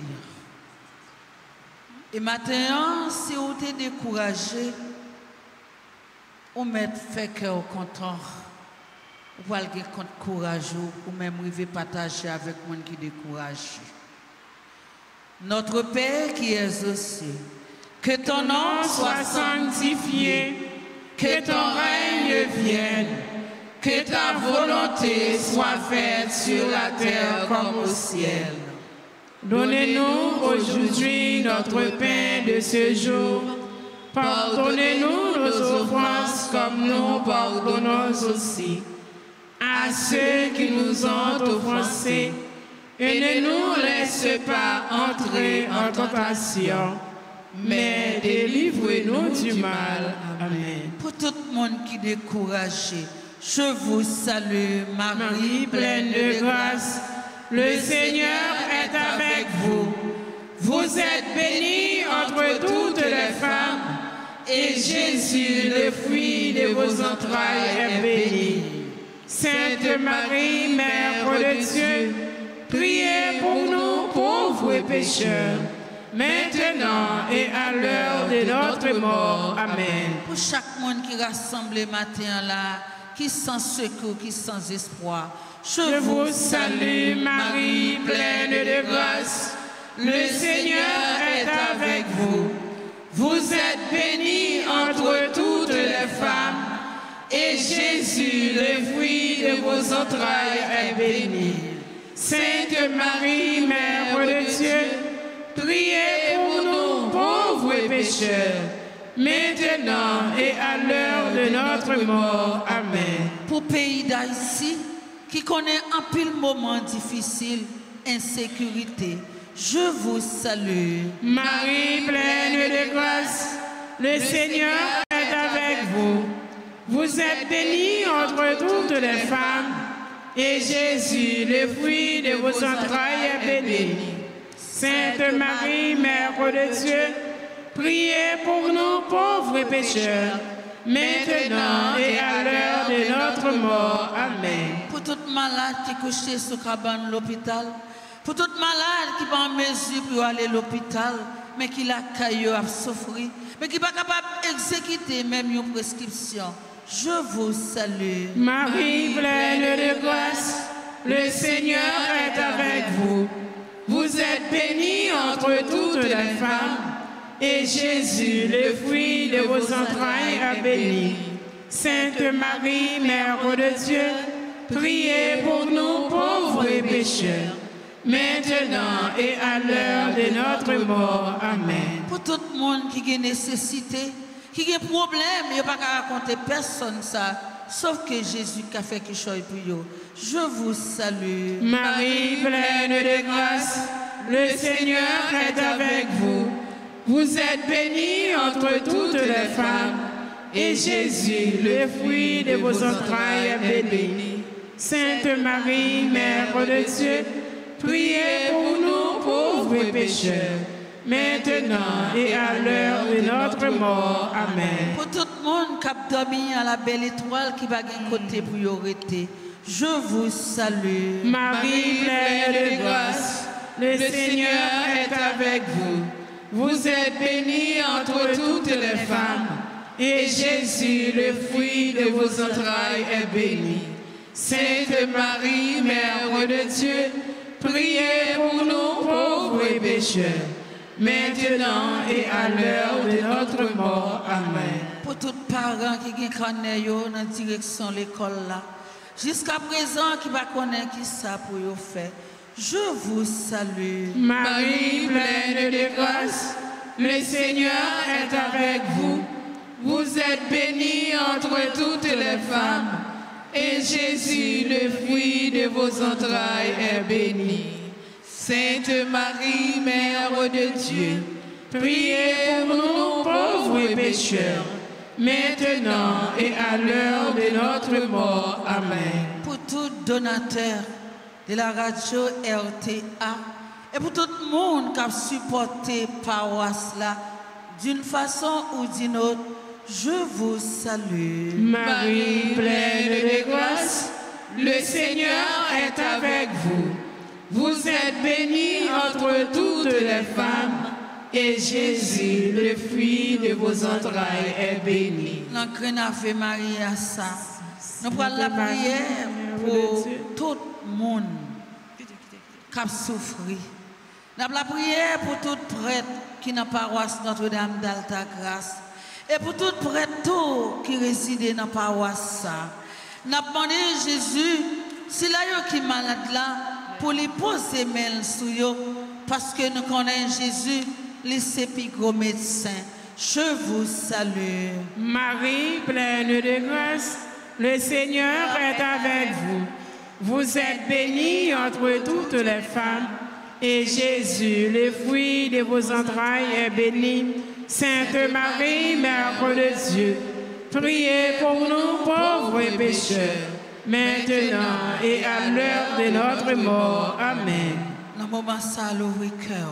Et maintenant, si vous êtes découragé, vous mettez fait cœur content, vous allez avoir courage, ou même vous pouvez partager avec les gens qui découragent. Notre Père qui es aux cieux, que ton nom soit sanctifié, que ton règne vienne, que ta volonté soit faite sur la terre comme au ciel. Donnez-nous aujourd'hui notre pain de ce jour. Pardonnez-nous nos offenses comme nous pardonnons aussi à ceux qui nous ont offensés. Et ne nous laisse pas entrer en tentation, mais délivre-nous du mal. Amen. Pour tout le monde qui est découragé, je vous salue, Marie, pleine de grâce. Le Seigneur est avec vous. Vous êtes bénie entre toutes les femmes, et Jésus, le fruit de vos entrailles, est béni. Sainte Marie, Mère de Dieu, priez pour nous pauvres pécheurs, maintenant et à l'heure de notre mort. Amen. Pour chaque monde qui rassemble matin là, qui sans secours, qui sans espoir, je vous salue, Marie, pleine de grâce. Le Seigneur est avec vous. Vous êtes bénie entre toutes les femmes, et Jésus, le fruit de vos entrailles, est béni. Sainte Marie, Mère de Dieu, priez pour nous pauvres pécheurs, maintenant et à l'heure de notre mort. Amen. Pour le pays d'Haïti, qui connaît un pile moment difficile, insécurité, je vous salue. Marie, pleine de grâce, le Seigneur est avec vous. Vous êtes bénie entre toutes les femmes, et Jésus, le fruit de vos entrailles, est béni. Sainte Marie, Mère de Dieu, priez pour nous pauvres pécheurs, maintenant et à l'heure de notre mort. Amen. Pour toute malade qui est couché sur cabane l'hôpital, pour toute malade qui n'est pas en mesure pour aller à l'hôpital, mais qui l'a caillou à souffrir, mais qui n'est pas capable d'exécuter même une prescription, je vous salue. Marie, pleine de grâce, le Seigneur est avec vous. Vous êtes bénie entre toutes les femmes, et Jésus, le fruit de vos entrailles, est béni. Sainte Marie, Mère de Dieu, priez pour nous pauvres pécheurs, maintenant et à l'heure de notre mort. Amen. Pour tout le monde qui a nécessité, qui a problème, il n'y a pas qu'à raconter personne ça, sauf que Jésus qui a fait quelque chose pour eux. Je vous salue. Marie, pleine de grâce, le Seigneur est avec vous. Vous êtes bénie entre toutes les femmes, et Jésus, le fruit de vos entrailles, est béni. Sainte Marie, Mère de Dieu, priez pour nous pauvres pécheurs, maintenant et à l'heure de notre mort. Amen. Pour tout le monde qui a dormi à la belle étoile qui va à côté pour y arrêter, je vous salue. Marie, pleine de grâce, le Seigneur est avec vous. Vous êtes bénie entre toutes les femmes, et Jésus, le fruit de vos entrailles, est béni. Sainte Marie, Mère de Dieu, priez pour nous pauvres pécheurs, maintenant et à l'heure de notre mort. Amen. Pour tous les parents qui ont crâné dans la direction de l'école là, jusqu'à présent qui va connaître qui ça pour vous faire, je vous salue. Marie, pleine de grâce, le Seigneur est avec vous. Vous êtes bénie entre toutes les femmes, et Jésus, le fruit de vos entrailles, est béni. Sainte Marie, Mère de Dieu, priez pour nous pauvres pécheurs, maintenant et à l'heure de notre mort. Amen. Pour tout donateur de la radio RTA Et pour tout le monde qui a supporté paroisse là, d'une façon ou d'une autre, je vous salue. Marie, pleine de grâce, le Seigneur est avec vous. Vous êtes bénie entre toutes les femmes, et Jésus, le fruit de vos entrailles, est béni. L'encre Ave Maria, ça. Nous prenons la prière pour tout le monde qui a souffert. Nous avons la prière pour tout prêtre qui n'a pas paroisse Notre-Dame d'Alta Grâce. Et pour tout prêtre qui réside dans la paroisse. Nous avons demandé Jésus, si là qui est malade là, pour lui poser main sur eux, parce que nous connaissons Jésus, les épigros médecins. Je vous salue. Marie, pleine de grâce, le Seigneur est avec vous. Vous êtes bénie entre toutes les femmes, et Jésus, le fruit de vos entrailles, est béni. Sainte Marie, Mère de Dieu, priez pour nous pauvres pécheurs, maintenant et à l'heure de notre mort. Amen. Dans le moment ça, l'ouvrir cœur.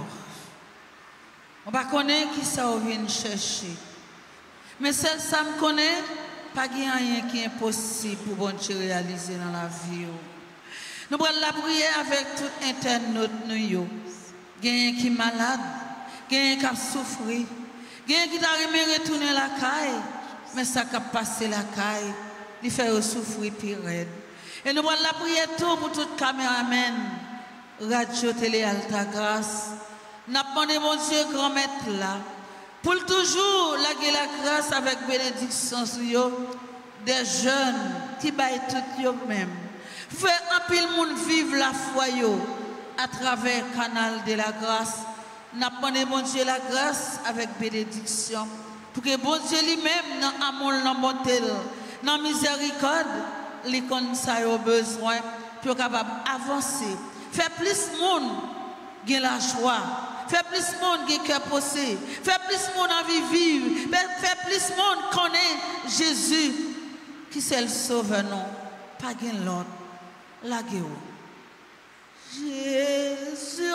On ne connaît pas qui ça vient chercher. Mais celle ça me connaît, pas rien qui est impossible pour bon Dieu réaliser dans la vie. Nous prenons la prière avec tout internaute nous. Quelqu'un qui est malade, quelqu'un qui a souffert, quelqu'un qui a retourné la caille, mais ça qui a passé la caille, il fait souffrir plus raide. Et nous prenons la prière tout pour tout caméraman, radio, télé, Alta Grâce. Nous demandons mon Dieu, grand maître là, pour toujours la grâce avec bénédiction sur eux, des jeunes qui baillent tout eux-mêmes. Faire un pile monde vivre la foi à travers le canal de la grâce. Nous demandons mon Dieu la grâce avec bénédiction. Pour que bon Dieu lui-même, dans l'amour, dans la bonté, dans la miséricorde, les conseils ont besoin pour capable d'avancer. Faire plus de monde qui a la joie. Faire plus de monde qui a cœur posé. Faire plus de monde envie de vivre. Faire plus de monde connaît Jésus qui c'est le sauveur, non. Pas de l'autre. La gueule. Jésus.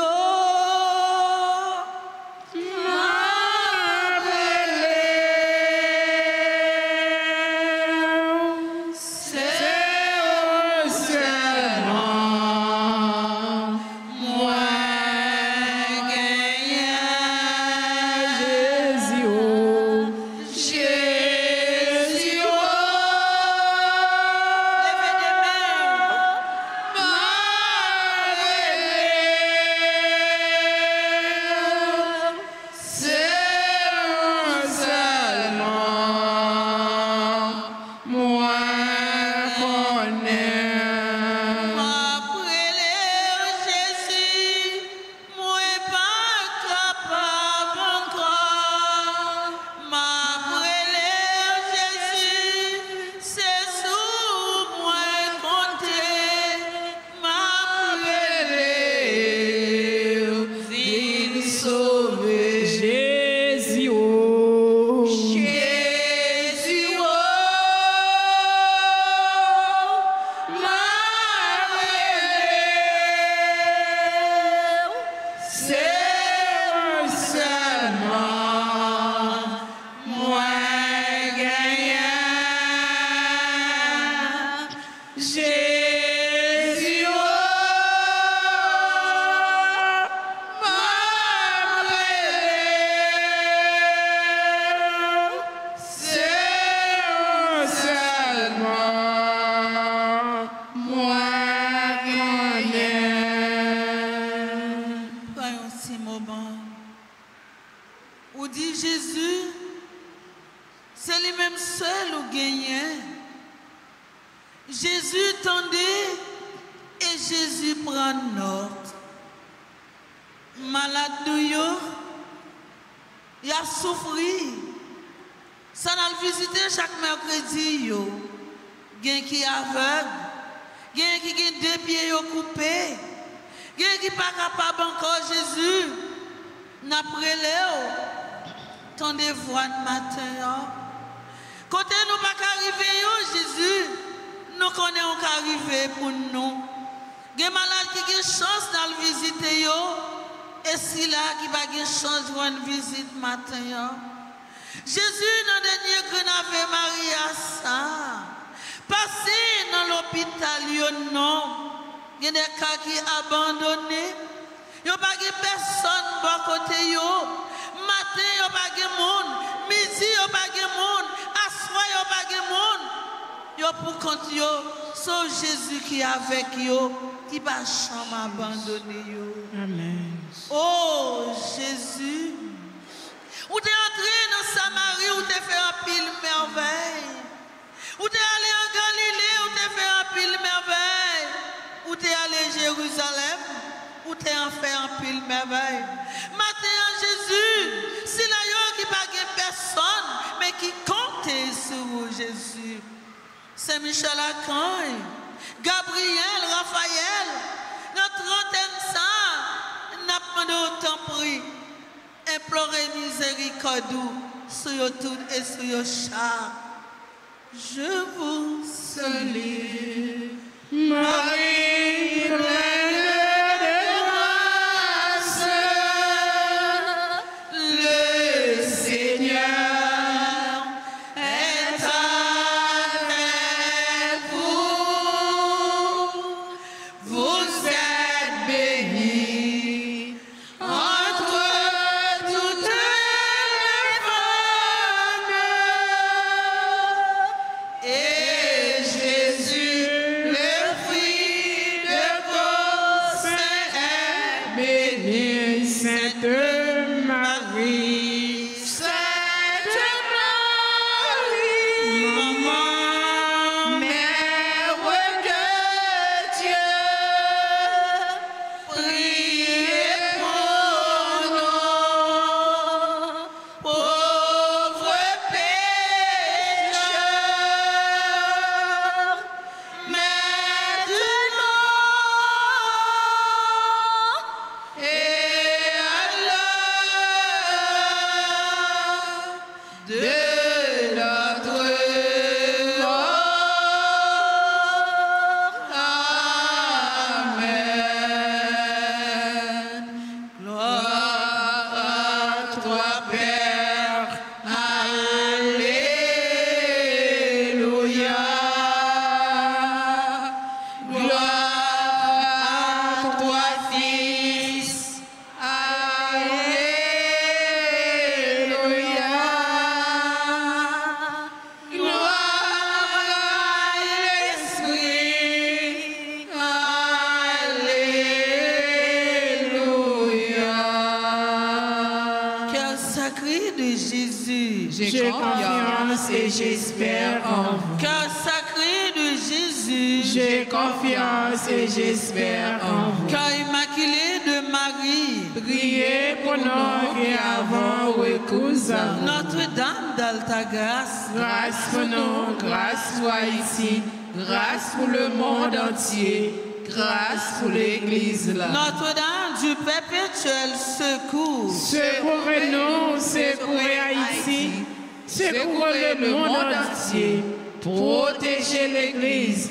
Jésus tendait et Jésus prend note. Malade nous, il a souffert. Ça n'a visité chaque mercredi. Il y a qui est aveugle, il y a qui a deux pieds coupés, il y a qui n'est pas capable encore Jésus. N'a prélé, tendez voix de matin. Côté nous pas arriver Jésus, nous connaissons qu'arriver pour nous. Les malades qui ont chance d'aller visiter, Et si là, qui va gagner chance de une visite matin, Jésus, dans le dernier Ave Maria, ça, passé dans l'hôpital, non, il y a des cas qui sont abandonnés, il n'y a pas de personne à côté, matin, il n'y a pas de monde, midi, il n'y a pas de monde, à soir, il n'y a pas de monde. Yo pour compte yo, c'est Jésus qui est avec yo, qui va jamais abandonner yo. Amen. Oh Jésus, où t'es entré dans Samarie, où t'es fait un pile merveille. Où t'es allé en Galilée, où t'es fait un pile merveille. Où t'es allé à Jérusalem, où t'es en fait un pile merveille. Maintenant Jésus, c'est là yo qui pas personne, mais qui compte sur Jésus. Saint-Michel Archange, Gabriel, Raphaël, notre trentaine ça, n'a pas demandé autant prix. Implorez miséricorde sur tout et sur chaque. Je vous salue, Marie, pleine de grâce, le Seigneur est avec vous. Vous êtes bénie entre toutes les femmes. Et Jésus, le fruit de vos seins est béni. Sainte Marie, Sainte Marie, Maman, Mère de Dieu, priez pour nous, pauvres pécheurs, maintenant et à l'heure de notre mort. Amen. Gloire à toi, Père. Alléluia. Gloire à toi, Fils. Alléluia. Gloire à l'Esprit. Alléluia. Cœur sacré de Jésus. j'ai confiance et j'espère en vous. Cœur sacré de Jésus. J'ai confiance et j'espère en vous. Cœur immaculé de Marie. Priez pour nous qui avons recours à vous. Notre-Dame d'Altagrace. Grâce pour nous, grâce soit ici, grâce pour le monde entier, grâce pour l'Église là. Notre-Dame du perpétuel secours. Secourez-nous, secourez Haïti, secourez le monde entier, protégez l'Église,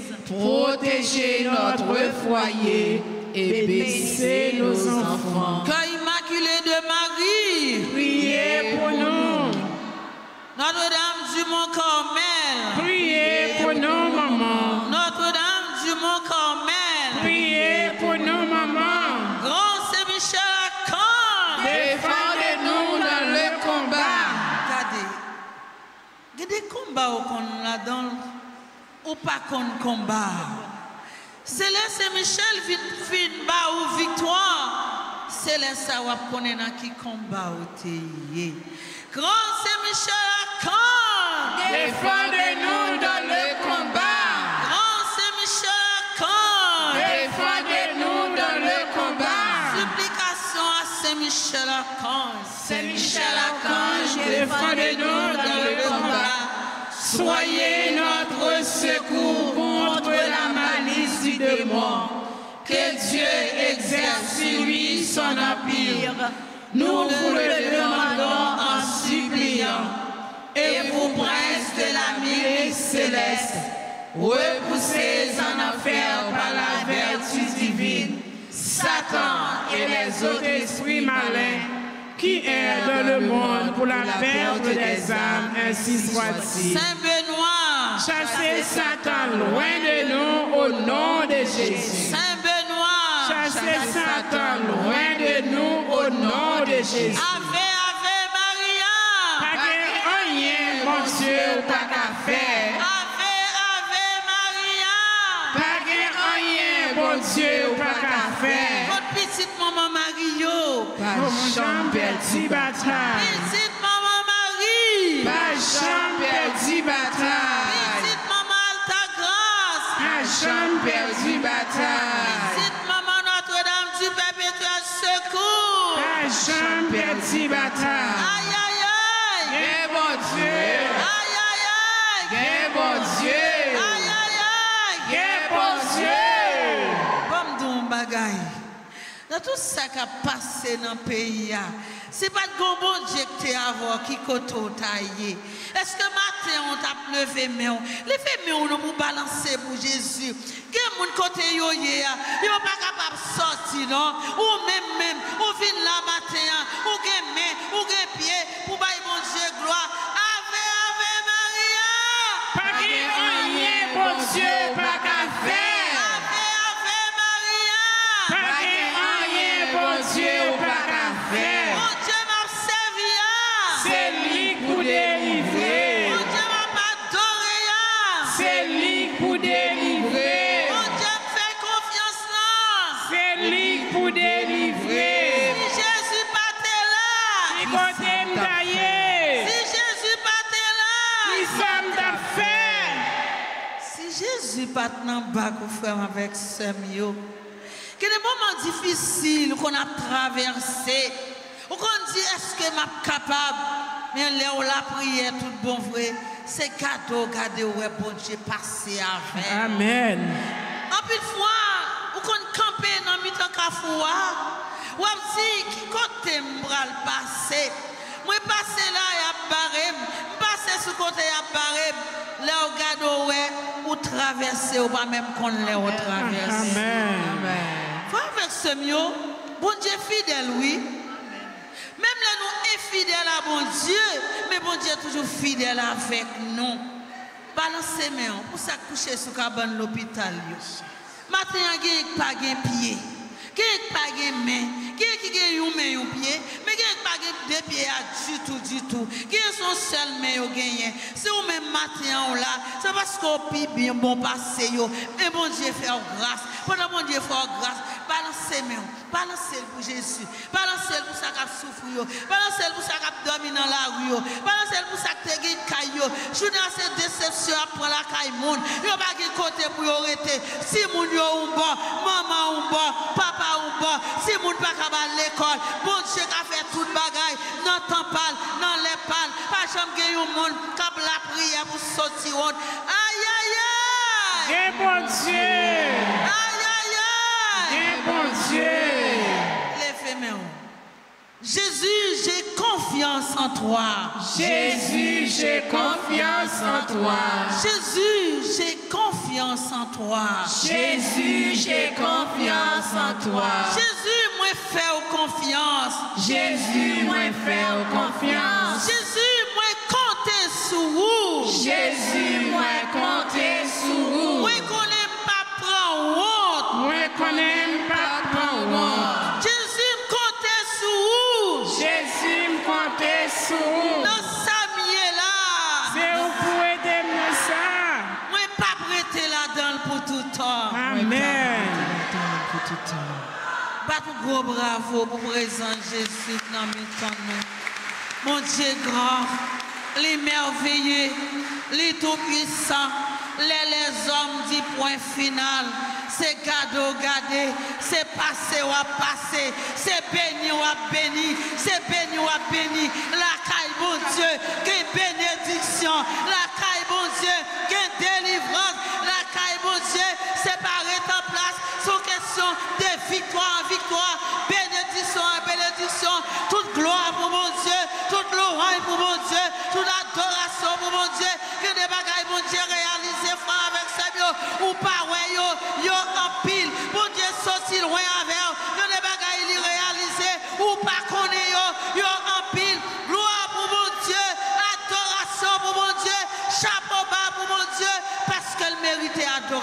protégez notre foyer et baissez nos enfants. Cœur immaculé de Marie. Priez pour nous, Notre-Dame du Mont-Carmel. priez pour nous, maman. Notre-Dame du Mont-Carmel. Priez pour nous, maman. Grand Saint-Michel Archange. Défendez-nous dans le combat. Regardez. Il y a des combats qu'on a dans ou pas qu'on combat. C'est là Saint-Michel fin bas ou victoire. C'est là ça va connaître qui combat ou téye. Grand Saint-Michel Archange. Défendez-nous dans le combat. Grand Saint-Michel Archange. Défendez-nous dans le combat. Supplication à Saint-Michel Archange. Saint-Michel Archange, défendez-nous dans le combat. Soyez notre secours contre la malice du démon. Que Dieu exerce sur lui son empire. Nous vous le demandons en suppliant. Et vous, prince de la milice céleste, repoussez en enfer par la vertu divine, Satan et les autres esprits malins qui errent dans le monde pour la perte des âmes, ainsi soit-il. Saint Benoît, Chassez Satan loin de nous au nom de Jésus. Saint Benoît, Chassez Satan loin de nous au nom de Jésus. Ave, Ave Maria. Pas que rien, mon Dieu, pas qu'à faire. Ave, Ave Maria. Pas que rien, mon Dieu, pas qu'à faire. Votre petite maman Mario. Pas chambre perdu bataille. Petite maman Marie. Pas chambre perdu bataille. Petite maman Alta Grâce. Pas chambre perdu bataille. Petite maman Notre-Dame du Perpétuel Secours. Pas chambre perdu bataille. Aïe, aïe, aïe. Eh mon Dieu. Aïe, aïe, aïe. Eh mon Dieu. Aïe, aïe, aïe. Eh mon Dieu. Comme d'un bagay. Dans tout ça qui a passé dans le pays, c'est pas de bon Dieu que tu as à voir qui koto taillé. Est-ce que matin on t'a levé mais levé mais on nous balancer pour Jésus. Quel monde côté yo yé, yo pas capable de sortir non, ou même ou vient là matin, ou gen main, ou gen pied pour bailler mon Dieu gloire. Ave Ave Maria. Pas que rien, mon Dieu, pas qu'à faire. Ave Ave Maria. Pas que rien, mon Dieu, pas qu'à faire. Mon Dieu m'a servi. C'est lui pour délivrer. Mon Dieu m'a adoré. C'est lui pour délivrer. Mon Dieu me fait confiance là. C'est lui pour délivrer. Si Jésus partait là. Qui côté m'taillé. Si Jésus partait Qui là. sommes t'a fait. Si Jésus partait dans le bac ou frère avec Samuel. Que des moments difficiles qu'on a traversé. Ou qu'on dit est-ce que je suis capable. Mais là où la prière tout bon vrai. C'est cadeau, regardez où est bon Dieu passé avec. Amen. En plus de fois, ou qu'on campe dans le mi-temps Kafoua, ou si qui côté m'bral passer. Moi passer là et à barrer, passer sur côté et à barrer. Là où regardez où traverser ou pas même qu'on l'a traversé. Amen. Frère avec ce mieux, bon Dieu fidèle oui. Même là nous infidèles à bon Dieu, mais bon Dieu est toujours fidèle avec nous. Balancez main pour ça coucher sur cabane l'hôpital. Matin il pas de pied, il pas de main, il y a une main un pied, mais il pas de deux pieds du tout. Il y a son seul main gagné. C'est au même matin là, c'est parce qu'on peut bien bon passer mais bon Dieu fait grâce. Pendant bon Dieu fait grâce, balancez main. Balancez pour Jésus. Balancez pour ça qui souffre. Balancez pour ça qui dormi dans la rue. Balancez pour ça qui te caillou. Je suis dans cette déception après la caille monde. Yo pas de côté pour y arrêter. Si moun yo ou bon, maman ou bon, papa ou bon, si moun pas capable l'école, bon Dieu qui a fait toute bagaille, non temps parle, non les parle, pas jamais gagner un monde qui a la prière pour sortir. Aïe aïe aïe. Et bon Dieu. Aïe aïe aïe. Et bon Dieu. Jésus, j'ai confiance en toi. Jésus, j'ai confiance en toi. Jésus, j'ai confiance en toi. Jésus, j'ai confiance en toi. Jésus, moi fais confiance. Jésus, moi fais confiance. Jésus, moi compter sur vous. Jésus, moi compter sur vous. Moi qu'on n'aime pas prendre honte. Moi qu'on n'aime pas prendre honte. Jésus, me compter sur vous. Jésus, me compter sur vous. Dans ça, là. C'est où pour aider moi ça. Moi pas prêter là-dedans pour tout temps. Amen. Pas tout gros bravo pour présent Jésus dans mes temps. Mon Dieu grand, les merveilleux, les tout-puissants, les hommes du point final. C'est cadeau gardé, c'est passé ou à passer, c'est béni ou à béni, c'est béni ou à béni. La caille bon Dieu, quelle bénédiction, la caille bon Dieu, quelle délivrance, la caille bon Dieu, séparé en place, sous question de victoire en victoire, bénédiction en bénédiction, toute gloire pour mon Dieu, toute louange pour mon Dieu, toute adoration pour mon Dieu, que des bagailles mon Dieu réalisé frère avec Samuel, ou pas ouais yo en pile, mon Dieu sorti loin avec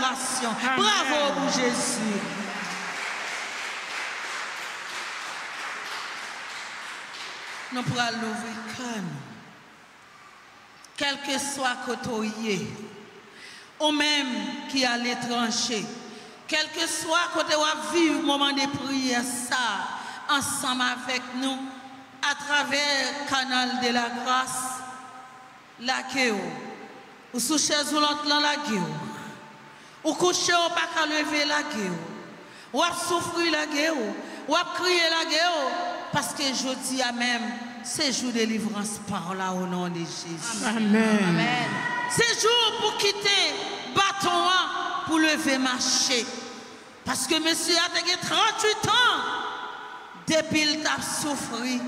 célébration. Bravo pour Jésus. Nous pourrons l'ouvrir cœur. Quel que soit côté, ou même qui est à l'étranger, quel que soit côté où vivre moment de prière, ça, ensemble avec nous, à travers le canal de la grâce, la gueule, ou sous chaise roulante la gueule, ou coucher ou pas qu'à lever la gueule, ou à souffrir la gueule, ou à crier la gueule, parce que je dis à même, c'est jour de délivrance par là au nom de Jésus. Amen. Amen. C'est jour pour quitter bâton pour lever marcher. Parce que monsieur a 38 ans depuis qu'il a souffert.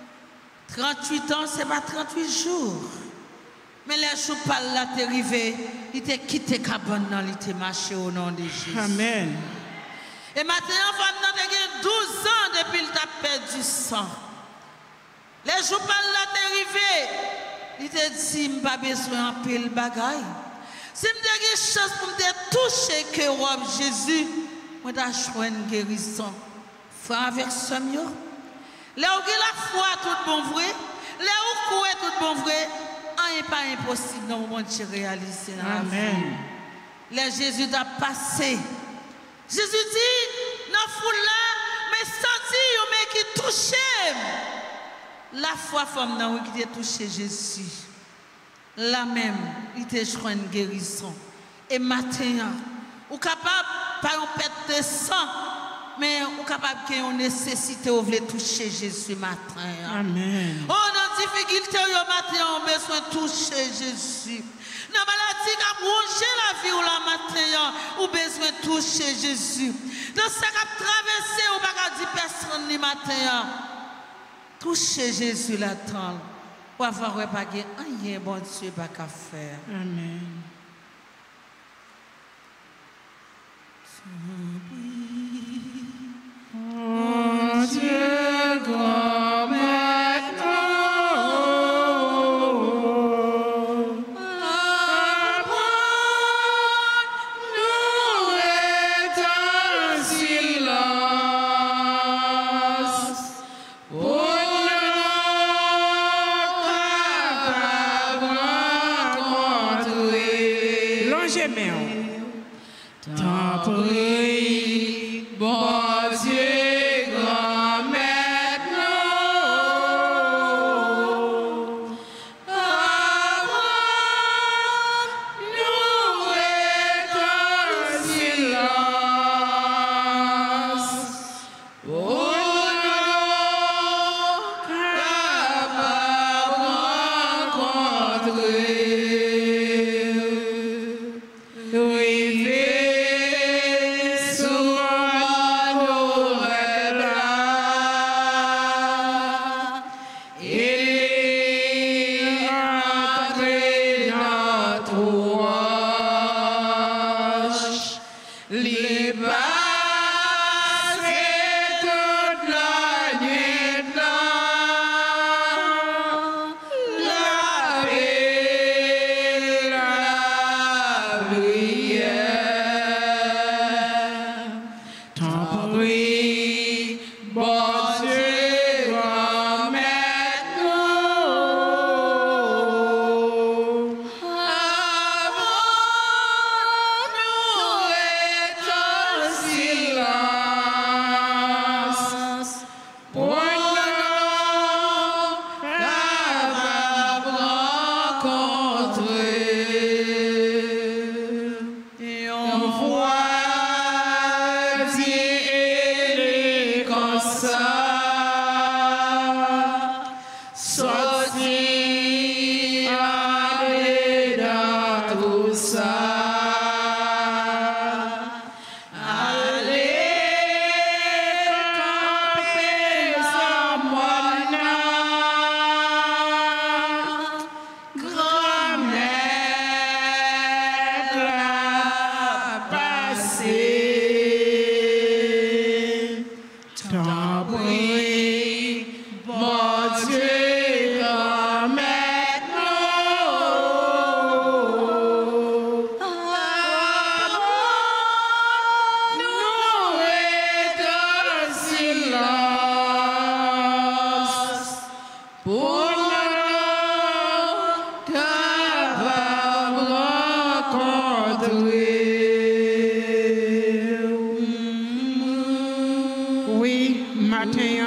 38 ans, ce n'est pas 38 jours. Mais les jours par là, t'es arrivé, il t'a quitté cabane, il t'a marché au nom de Jésus. Amen. Et maintenant, femme a 12 ans depuis qu'il a perdu sang. Les jours par là, t'es arrivé, il t'a dit, je n'ai pas besoin de pile bagaille. Si je n'ai pas chance pour me toucher que roi Jésus, je vais choisir une guérison. Frère avec ce mieux. Là où la foi tout bon vrai, là où courir tout bon vrai, rien n'est pas impossible dans le monde de réaliser. Amen. Là Jésus a passé. Jésus dit, dans la foule là, mais senti, mais qui touchait. La foi femme qui a touché Jésus. Là même, il t'a choisi une guérison. Et maintenant, ou capable pas une perte de sang, mais ou capable qu'il y ait une nécessité ou voulez toucher Jésus matin. Amen. Oh, dans difficulté au matin, on a besoin de toucher Jésus. Dans la maladie qui a bronché la vie ou la matin, on a besoin de toucher Jésus. Dans ce qui a traversé, on ne peut pas dire personne ni matin. Toucher Jésus là-dedans. Pour avoir repagué, rien bon Dieu pas qu'à faire. Amen. Oh Dieu, grand maintenant, nous est en silence. T'en prie, bon Dieu, grand maintenant, avant nous est en silence, pour nous capables rencontrer. Oui, matin,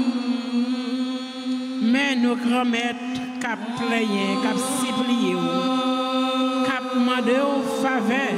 mais nos grand-mères cap plaigné, cap supplié, cap demandé au faveur.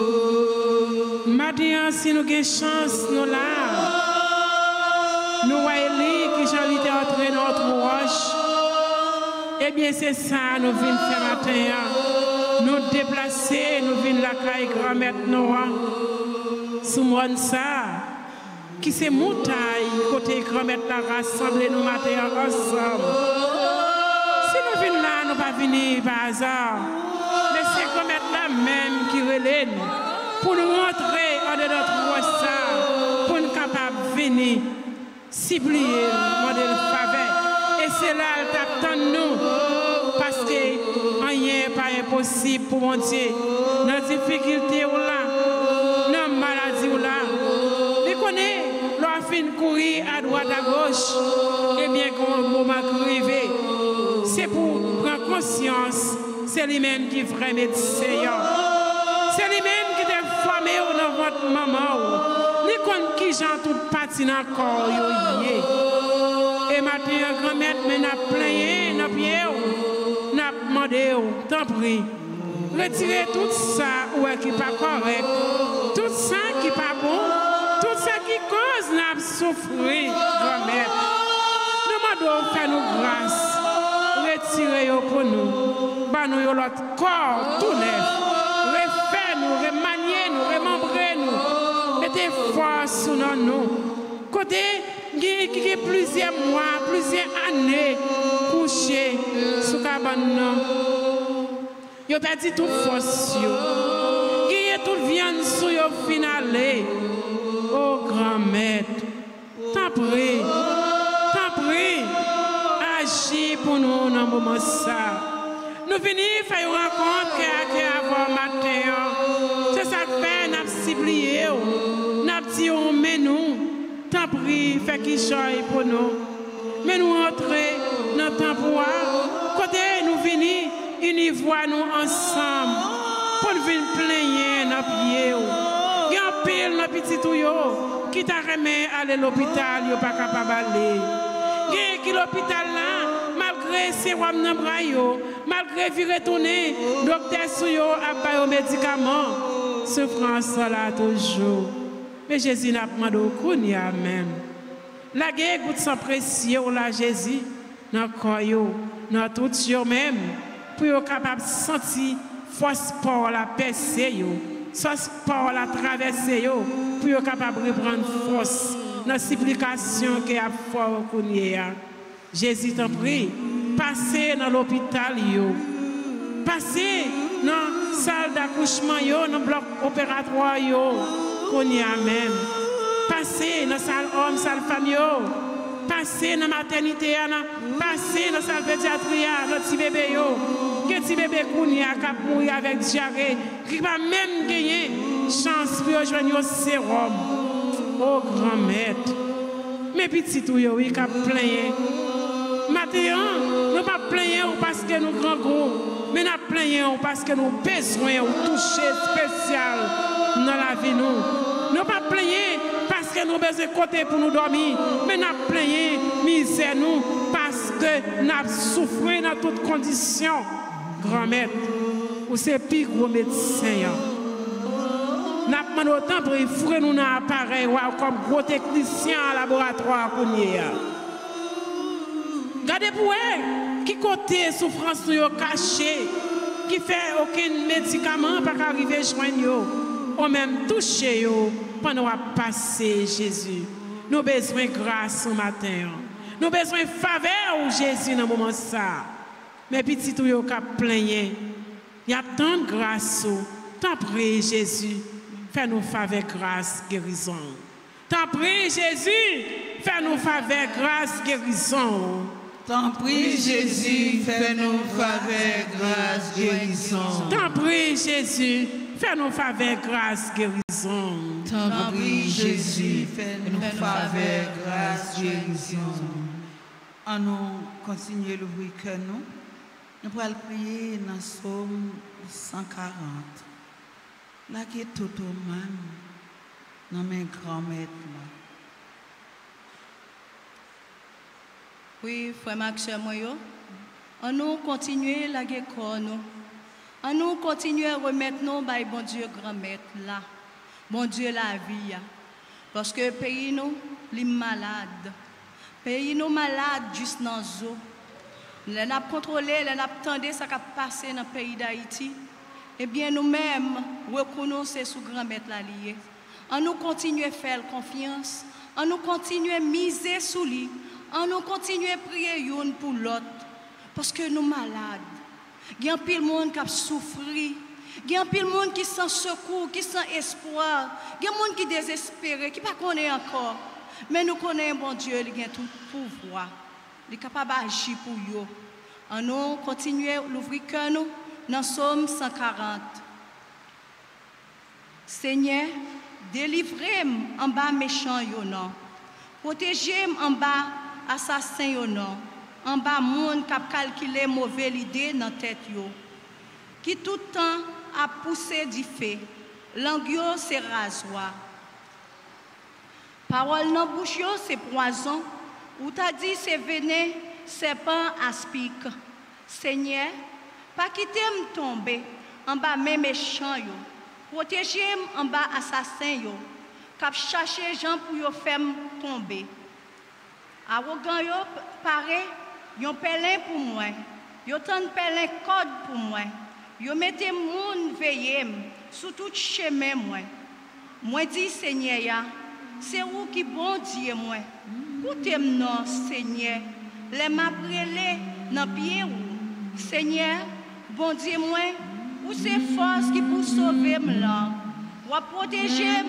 Matin, si nous avons chance, nous là, nous voyons qui j'en été entré dans notre roche. Eh bien, c'est ça, nous venons faire matin. Nous déplacer, nous venons la caille grand-mère Noah. Sous moi, ça, qui c'est montagne, côté grand-mère la rassembler nous matin ensemble. Si nous venons là, nous ne pas venir par hasard. Mais c'est grand-mère là même qui relève pour nous montrer en dedans notre roche, pour nous capables de venir cibler le modèle faveur. Et c'est là qu'elle t'attend nous. Parce que rien n'est pas impossible pour mon Dieu. Dans les difficultés ou là, dans la maladie ou là, vous connaissez, l'on fin courir à droite à gauche, et bien quand le moment arrivé, c'est pour prendre conscience, c'est lui-même qui est vrai médecin. C'est lui-même qui est formé dans votre maman. Ni compte qui j'en tout parti dans le corps. Et maintenant, grand-mère, mais n'a plaigné, n'a pied, n'a demandé, t'en prie. Retirez tout ça qui n'est pas correct, tout ça qui n'est pas bon, tout ça qui cause n'a souffrir, grand-mère. Nous demandons faire nous grâce. Retirez pour nous. Bah nous l'autre corps tout neuf. Refait-nous, remaniez-nous, remembrez-nous. Mettez force sur nous. Côté qui a plusieurs mois, plusieurs années couchés sous cabane. Ils ont perdu toute force. Qui a toute viande sous le finale. Oh grand-mère, t'en prie, agis pour nous dans le moment ça. Nous venons faire une rencontre avant matin. C'est ça que fait, nous avons ciblé, nous avons dit, mais nous, t'en prie, fais qu'il choisit pour nous. Mais nous entrer dans le temps pour côté nous venons, unis nous ensemble pour nous venir plaigner dans pied. Il y a un pile dans petit touyo qui t'a remis aller à l'hôpital, il n'est pas capable d'aller. Il y a l'hôpital là, malgré ses rois dans bras, malgré qu'il retourne, docteur Souyo a pas de médicaments, souffrance là toujours. Mais Jésus n'a pas demandé au Kounia même. La guerre goûte sans pression, la Jésus, dans le corps, dans tout le même, pour être capable de sentir force pour la percer, force pour la traverser, pour être capable de reprendre force dans la supplication qui a fort au Kounia. Jésus t'en prie, passez dans l'hôpital, passez dans la salle d'accouchement, dans le bloc opératoire, Kounia même. Passez dans la salle homme, salle femme, passez dans la maternité, passez dans la salle pédiatrie, dans le petit bébé, que petit bébé Kounia qui a mouru avec diarrhée, qui va même gagner chance pour rejoindre au sérum. Oh grand-mère, mes petits touilles, oui, qui a plaigné. Maintenant, nous ne pas plaigner parce que nous grands gros, mais nous plaignons parce que nous avons besoin de toucher spécial dans la vie. Nous ne pas plaigner parce que nous avons besoin de côté pour nous dormir, mais nous plaignons misère nous parce que nous avons souffert dans toutes conditions. Grand-mère, ou c'est plus gros médecin. Nous avons demandé autant pour y nous dans l'appareil comme gros technicien à laboratoire. Regardez pour eux, qui côté souffrance nous cachée, qui fait aucun médicament pour arriver à joindre, ou même toucher pendant à passer Jésus. Nous avons besoin de grâce ce matin. Nous avons besoin de faveur Jésus dans ce moment ça. Mais petit tout yo cap plaigné. Il y a tant de grâce. T'en prie Jésus, fais-nous faveur grâce guérison. T'en prie Jésus, fais-nous faveur grâce guérison. T'en prie Jésus, fais-nous faveur grâce guérison. T'en prie Jésus, fais-nous faveur grâce guérison. T'en prie Jésus, fais-nous faveur grâce guérison. En nous continuer l'ouvrir que nous. Nous allons prier dans le psaume 140. Là qui est tout au même dans mes grands-mères. Oui, frère Maxime, on nous continue la guerre, on nous continue à remettre nous, bon Dieu, grand-mère là, bon Dieu, la vie. Parce que le pays nous, les malades, pays nous malades juste dans l'eau. Nous avons contrôlé, nous avons attendu ce qui a passé dans le pays d'Haïti. Eh bien, nous-mêmes, reconnaissons sous grand-mère la liée. On nous continue à faire confiance, on nous continue à miser sous lui, on nous continue à prier l'une pour l'autre. Parce que nous sommes malades. Il y a un pile monde qui a souffert. Il y a un pile monde qui sent secours, qui sent espoir. Il y a un monde qui est désespéré, qui ne connaît pas encore. Mais nous connaissons bon Dieu, il a tout pouvoir. Il est capable d'agir pour nous. On nous continue à l'ouvrir cœur nous dans Somme 140. Seigneur, délivrez-moi en bas méchant yo non. Protégez-moi en bas assassin yo non. En bas monde qui a calculé mauvaise idée dans tête yo. Qui tout le temps a poussé du fait. Langue yo c'est rasoir. Parole dans bouche yo c'est poison. Ou t'as dit c'est venin, c'est pas aspic. Seigneur, pas quitter me tomber en bas mes méchants yo. Protégez-moi en bas assassin yo. Cap chercher gens pour yo faire tomber. Arrogant yo paré, yon pelin pour moi. Yo tan pelin code pour moi. Yo mettez moun veiller sous tout chemin moi. Moi dis Seigneur ya, c'est où qui bon Dieu moi. Écoutez non Seigneur, les m'a brûlé dans pied ou Seigneur, bon Dieu moi, où c'est force qui pour sauver moi. Ou protéger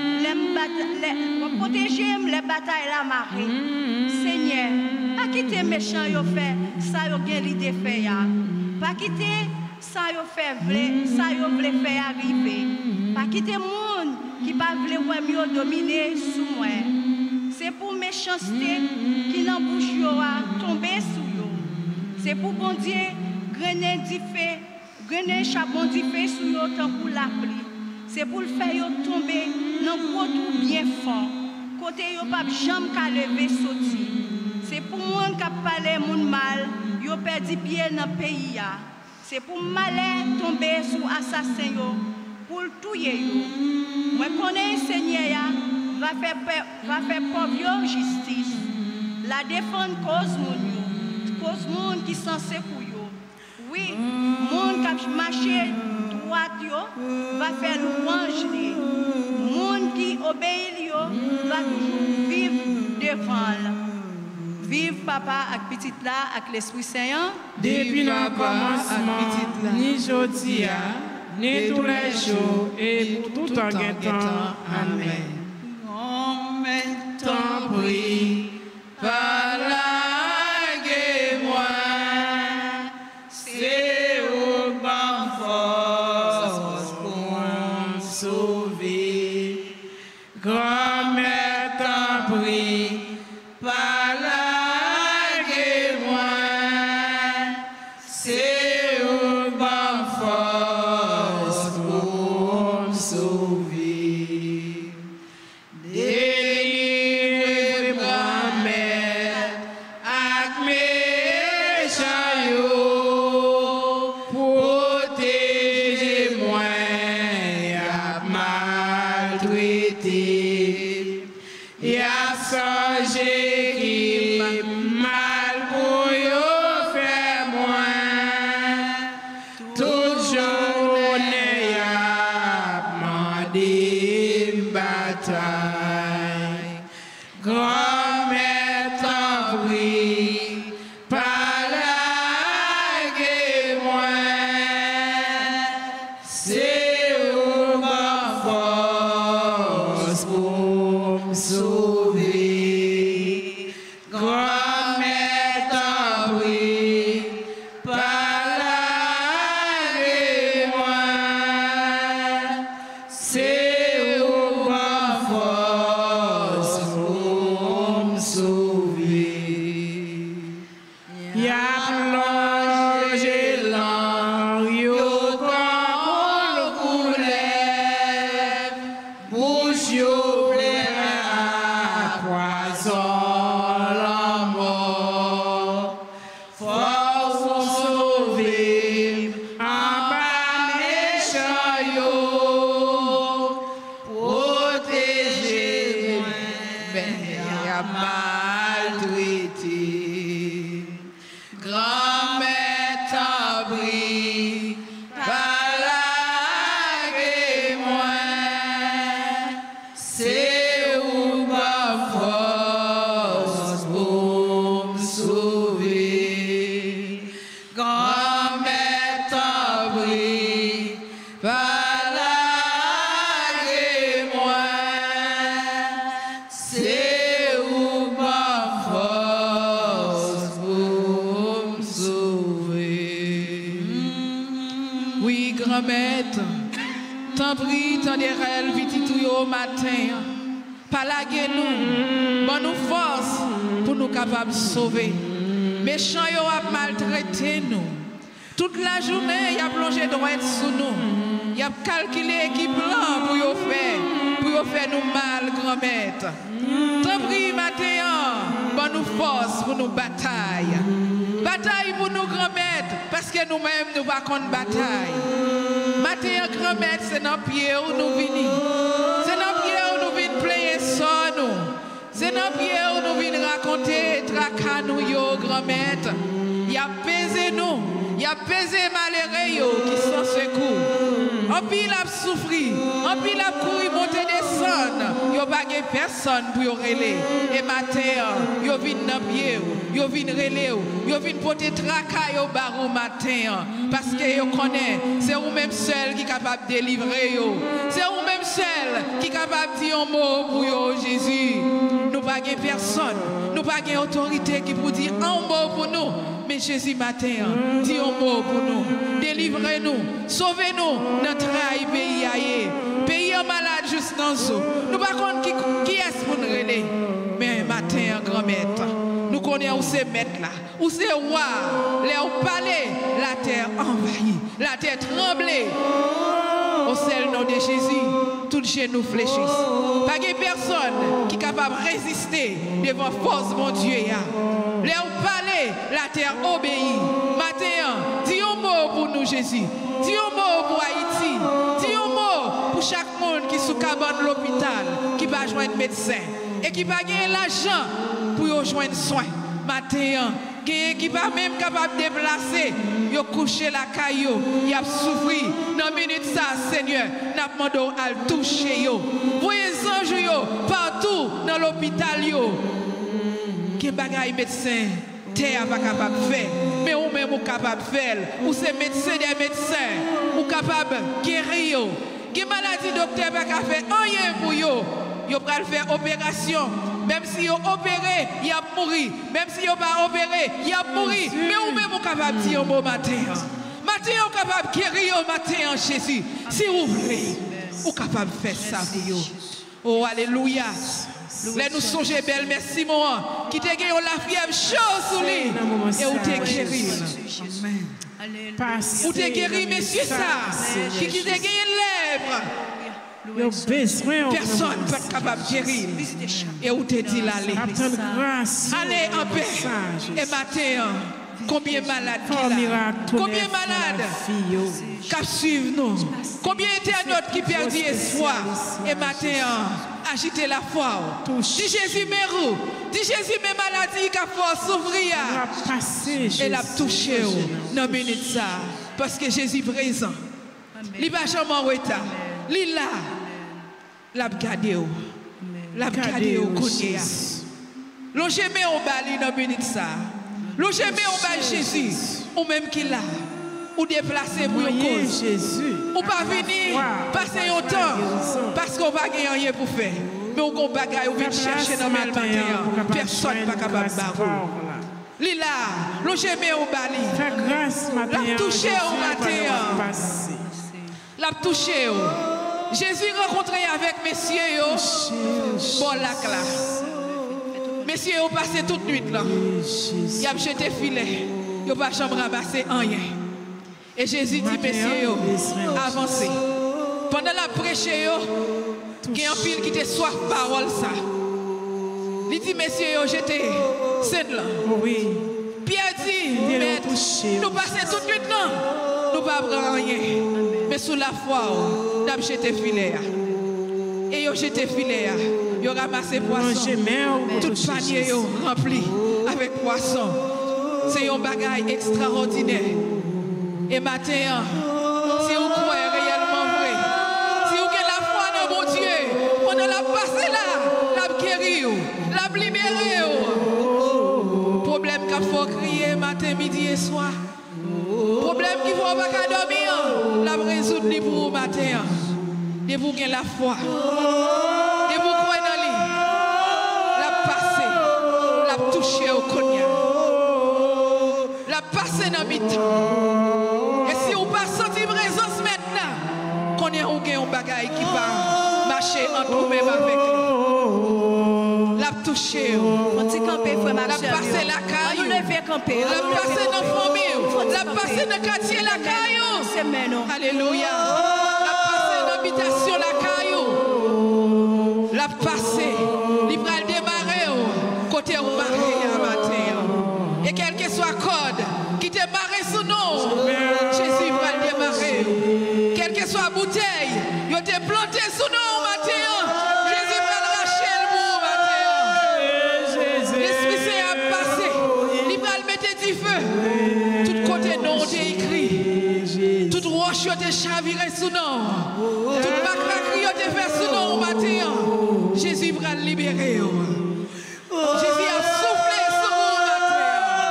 les batailles la marée. Seigneur, pas quitter méchant yo fait ça yo gen l'idée fait ya. Pas quitter ça yo fait ça yo vle faire arriver. Pas quitter monde qui pas vle ouais mieux dominer sous moi. C'est pour méchanceté qui dans bouche yo a tomber sous yo. C'est pour bon Dieu grener du feu, grener charbon du feu sous yo tant pour la pluie. C'est pour le faire yo tomber dans gros trou bien fort. Côté yo pas jamais ka lever sorti. C'est pour monde qui parler moun mal, yo perdu pied dans pays ya. C'est pour malin tomber sous assassin yo, pour tuer yo. Moi connais Seigneur ya va faire pauvre yo justice. La défendre cause moun qui censé pour yo. Oui, moun qui marcher droite yo va faire louange li. Moun qui obéit yo va toujours vivre devant. Vive papa avec petite là avec l'Esprit Saint. Depuis le commencement, ni jodia, ni tous les jours et pour tout en temps. Amen. On met T'en prie, parlague-moi, c'est au bon force pour me sauver. Grand-mère, t'en prie, parlague-moi, c'est au bon force pour me sauver. Tant prie, tant d'erreurs, vite tout au matin. Palaguez-nous, bonne nous force pour nous capables de sauver. Méchants yo a maltraité nous. Toute la journée, il a plongé droit sous nous. Il a calculé qui plan pour faire nous mal, grand-mère. Tant prie, matin, bonne nous force pour nous bataille. Bataille pour nous, grand-mère, parce que nous-mêmes, nous pas contre bataille. Matin, grand-mère, c'est dans le pied où nous venons. C'est dans le pied où nous venons player ça, nous. C'est dans le pied où nous venons raconter, traquer nous, grand-mère. Il a pesé nous. Il a pesé malheureux qui sont secours. En pile a souffri, en pile a couru, monter, descendre. Il n'y a pas personne pour y relayer. Et matin, il vient dans pied, il vient relayer, il vient porter tracas au barreau matin. Parce que il connaît, c'est vous-même seul qui est capable de délivrer. C'est vous-même seul qui est capable de dire un mot pour Jésus. Nous pas personne, nous pas autorité qui peut dire un mot pour nous. Mais Jésus matin, dis un mot pour nous. Délivrez-nous, sauvez-nous notre pays. Pays malade juste dans nous. Nous ne savons pas qui est pour nous relayer. Mais matin, grand-mère, nous connaissons où c'est maître là, où c'est roi, là où parler, la terre envahie, la terre tremblée. Au seul nom de Jésus, tout genou fléchissent. Pas de personne qui est capable de résister devant force mon Dieu. Là où parler, la terre obéit. Matin, dis un mot pour nous, Jésus. Dis un mot pour Haïti. Dis un mot pour chaque monde qui est sous cabane de l'hôpital, qui va joindre médecin et qui va gagner l'argent pour joindre soin. Matin, qui va même capable de déplacer, il a couché la caillou, il a souffert. Dans une minute, ça, Seigneur, nous demandons à le toucher. Voyez les anges partout dans l'hôpital. Qui bagaille médecin, terre pas capable de faire, mais ou même ou capable de faire. Ou c'est médecin des médecins, ou capable de guérir. Qui maladie docteur pas capable de faire rien pour eux. Ils vont faire opération. Même si ils ont opéré, ils ont mouru. Même si ils n'ont pas opéré, ils ont mouru. Mais ou même capable de dire un mot matin. Matin, vous capable de guérir au matin en Jésus. Si vous voulez, vous capable de faire ça pour vous. Oh, alléluia. Là, nous songeons belle, merci, moi. Qui t'a gagné la fièvre chaude sous lui. Et où t'es guéri. Amen. Où t'es guéri, messieurs, ça. Qui t'a gagné lèvres. Personne ne peut être capable de guérir. Et où t'es dit l'aller. Allez en paix. Et matin, combien de malades combien de malades qui suivent nous. Combien d'internautes qui perdent espoir. Et matin, agitez la foi. Dis Jésus mes roues. Dis Jésus mes maladies qui font souffrir. Et l'a touché dans minute ça. Parce que Jésus présent. Il va jamais en retard. Il là. L'a gardé. L'a gardé au côté. L'on jamais au bali dans minute ça. L'on jamais au bali Jésus. Ou même qu'il a. Ou déplacer pour une cause. Ou pas venir passer un temps. Parce qu'on va gagner rien pour faire. Mais on va bagaille, on vient chercher dans le matin. Personne n'est pas capable de barrer. Lila, l'on jamais au bali. L'a touché au matin. L'a touché. Jésus rencontré avec messieurs. Bon lac là. Messieurs ont passé toute nuit là. Ils ont jeté filet. Ils n'ont pas jamais ramassé rien. Et Jésus dit, messieurs, avancez. Pendant la prêche, il y a un pile qui te soif parole ça. Il dit, messieurs, j'étais scène là. Pierre dit, maître, nous passons toute nuit là. Nous ne pouvons pas rien. Mais sous la foi, nous avons jeté filet. Et ils ont jeté filet. Ils ont ramassé poisson. Tout panier rempli avec poisson. C'est un bagage extraordinaire. Et matin, si vous croyez réellement vrai, si vous avez la foi dans mon Dieu, on l'a passé là, l'a guéri, l'a libéré. Problème qu'il faut crier matin, midi et soir. Problème qu'il ne faut pas dormir, l'a résoudre pour vous matin. Et vous avez la foi. Et vous croyez dans lui. L'a passé, l'a touché au cognac. L'a passé dans le temps. Et si vous ne pas senti présence maintenant, qu'on connaît ou gagne un bagage qui va marcher entre nous-mêmes avec lui. La toucher. On dit camper, frère La Maxime. passer la caillou. On nous lever camper. La passer dans la famille. La passer dans le quartier la caillou. Alléluia. La passer dans l'habitation la caillou. La passer. Il va démarrer côté où marrer à matin. Et quel que soit code qui te marre sous nous, Jésus va démarrer. Quelle que soit bouteille, il te planté sous nous matin. Jésus va lâcher le bout matin. L'Esprit Saint a passé. Il va le mettre du feu. Tout côté non t'es écrit. Toute roche te chaviré sous nous. Toute macraquerie te fait sous nous matin. Jésus va le libérer. Jésus a soufflé sur nous matin.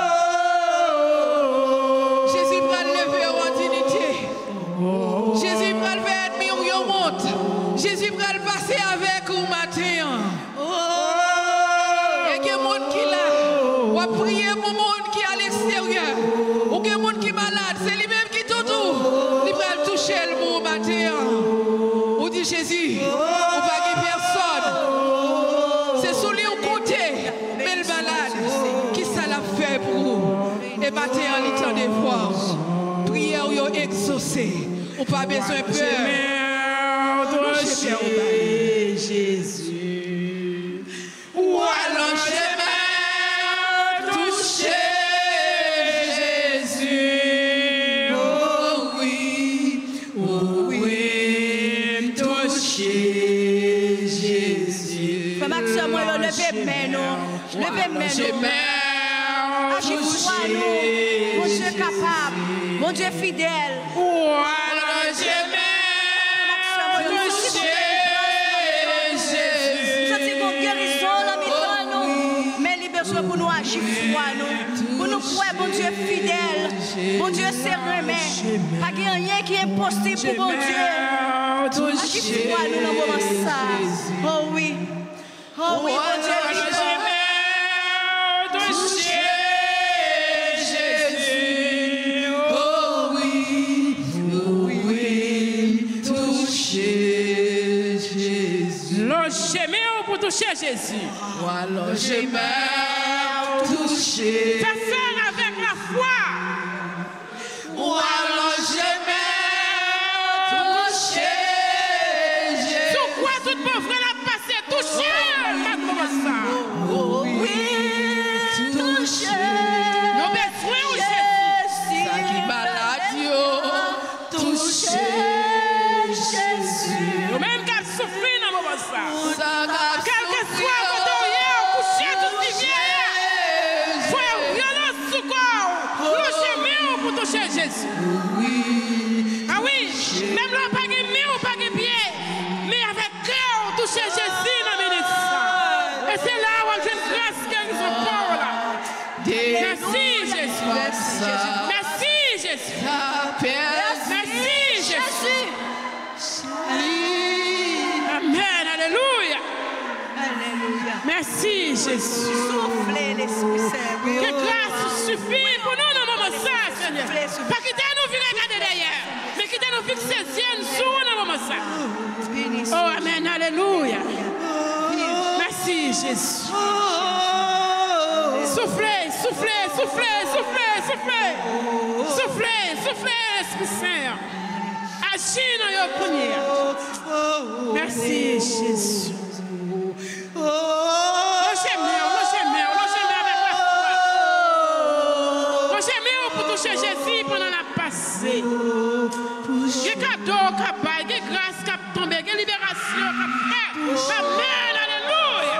Jésus va le lever en dignité. Jésus va le faire admirer au monde. Jésus va le passer avec vous matin. Et qu'il y a des gens qui là, ou à prier pour les gens qui sont à l'extérieur, ou qu'il y a des gens qui sont malades, c'est lui-même qui tout. Il va le toucher le mot matin. Ou dit Jésus, on va guérir personne. C'est sur lui au côté, mais le malade, qui ça l'a fait pour vous? Et matin, en temps de force, prière yo exaucée. On pas besoin de peur. Jésus. Ou alors chemin touché Jésus. Oh oui, touché Jésus. Frère Maxime, moi, levez mes nous. Levez mes nous. Agis-toi, nous. Mon Dieu capable. Mon Dieu fidèle. Pour nous agir foi nous, pour nous croire, bon Dieu fidèle, bon Dieu sérieux, pas qu'il y ait rien qui est impossible pour bon Dieu. Agis foi nous dans le moment ça. Oh oui, bon Dieu fidèle. Jésus, oh oui, toucher Jésus. L'enchaînement pour toucher Jésus. Voilà, j'aime toucher. Fais faire avec la foi. Voilà, j'aime toucher Jésus. Sur quoi toute pauvre l'a passé toucher. Oh oui, toucher. Nos besoins au Jésus. Ça qui malade, toucher Jésus. Nous même qu'à souffrir dans le moment ça. Quel que soit votre coucher tout ce qui vient. Faut violence sous corps. Le chemin pour toucher Jésus. Ah oui, même là, pas de main ou pas de pied, mais avec cœur, toucher Jésus dans le ministère. Et c'est là où on a une grâce qu'ils ont pour là. Merci Jésus. Merci Jésus. Merci Jésus. Amen. Alléluia. Alléluia. Merci Jésus. Soufflez l'Esprit Saint. Que grâce suffit pour nous dans le moment ça, Seigneur. Pas quitter nous venir regarder derrière, mais quitter nous fixer les yeux sur dans le moment ça. Oh, amen. Alléluia. Merci Jésus. Soufflez, soufflez, soufflez, soufflez, soufflez. Soufflez, soufflez, Esprit Saint. Agis dans your prière. Merci Jésus. Pour toucher Jésus pendant la passée. Il y a cadeau qui a il y a grâce qui a tombé, il y a libération qui a fait. Amen, alléluia.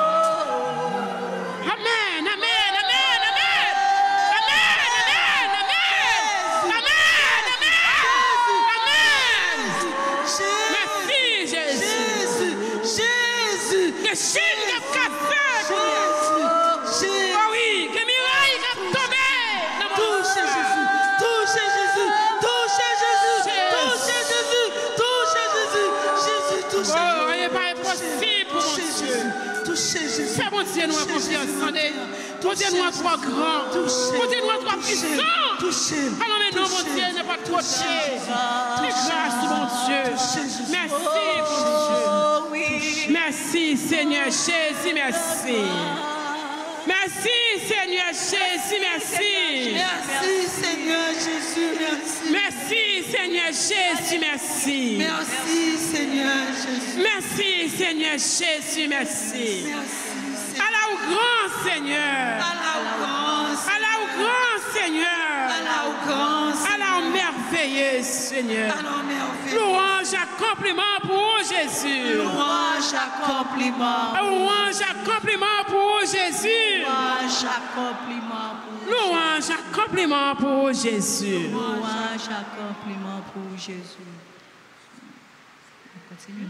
Amen, amen, amen, amen. Amen, amen, amen. Amen, amen. Merci Jésus. Jésus. Que Chine qui a cassé. Oh oui, que miraille qui a tombé. Touchez Jésus, touchez Jésus, touchez Jésus, touchez Jésus, touchez Jésus, Jésus, touchez Jésus. Oh, il n'est pas impossible pour mon Dieu. Touchez Jésus. Fais mon Dieu, nous en confiance. Mon Dieu, nous en trop grand. Mon Dieu, nous en trop puissant. Touchez. Alors maintenant, mon Dieu, n'est pas trop cher. Les grâces, mon Dieu. Merci, mon Dieu. Merci, Seigneur Jésus, merci. Merci, Seigneur Jésus, merci. Merci, Seigneur Jésus, merci. Merci, Seigneur Jésus, merci. Merci, Seigneur Jésus. Merci, Seigneur Jésus, merci. Merci, Allah au grand Seigneur. Allah au grand Allah au grand Seigneur. Allah au grand Allah au merveilleux Seigneur. Allah merveilleux. Louange, accomplissement pour Jésus. Louange, accomplissement. Louange, accomplissement pour Jésus. Louange, accomplissement pour Louange, accomplissement pour Jésus. Louange, accomplissement pour Jésus. Continue.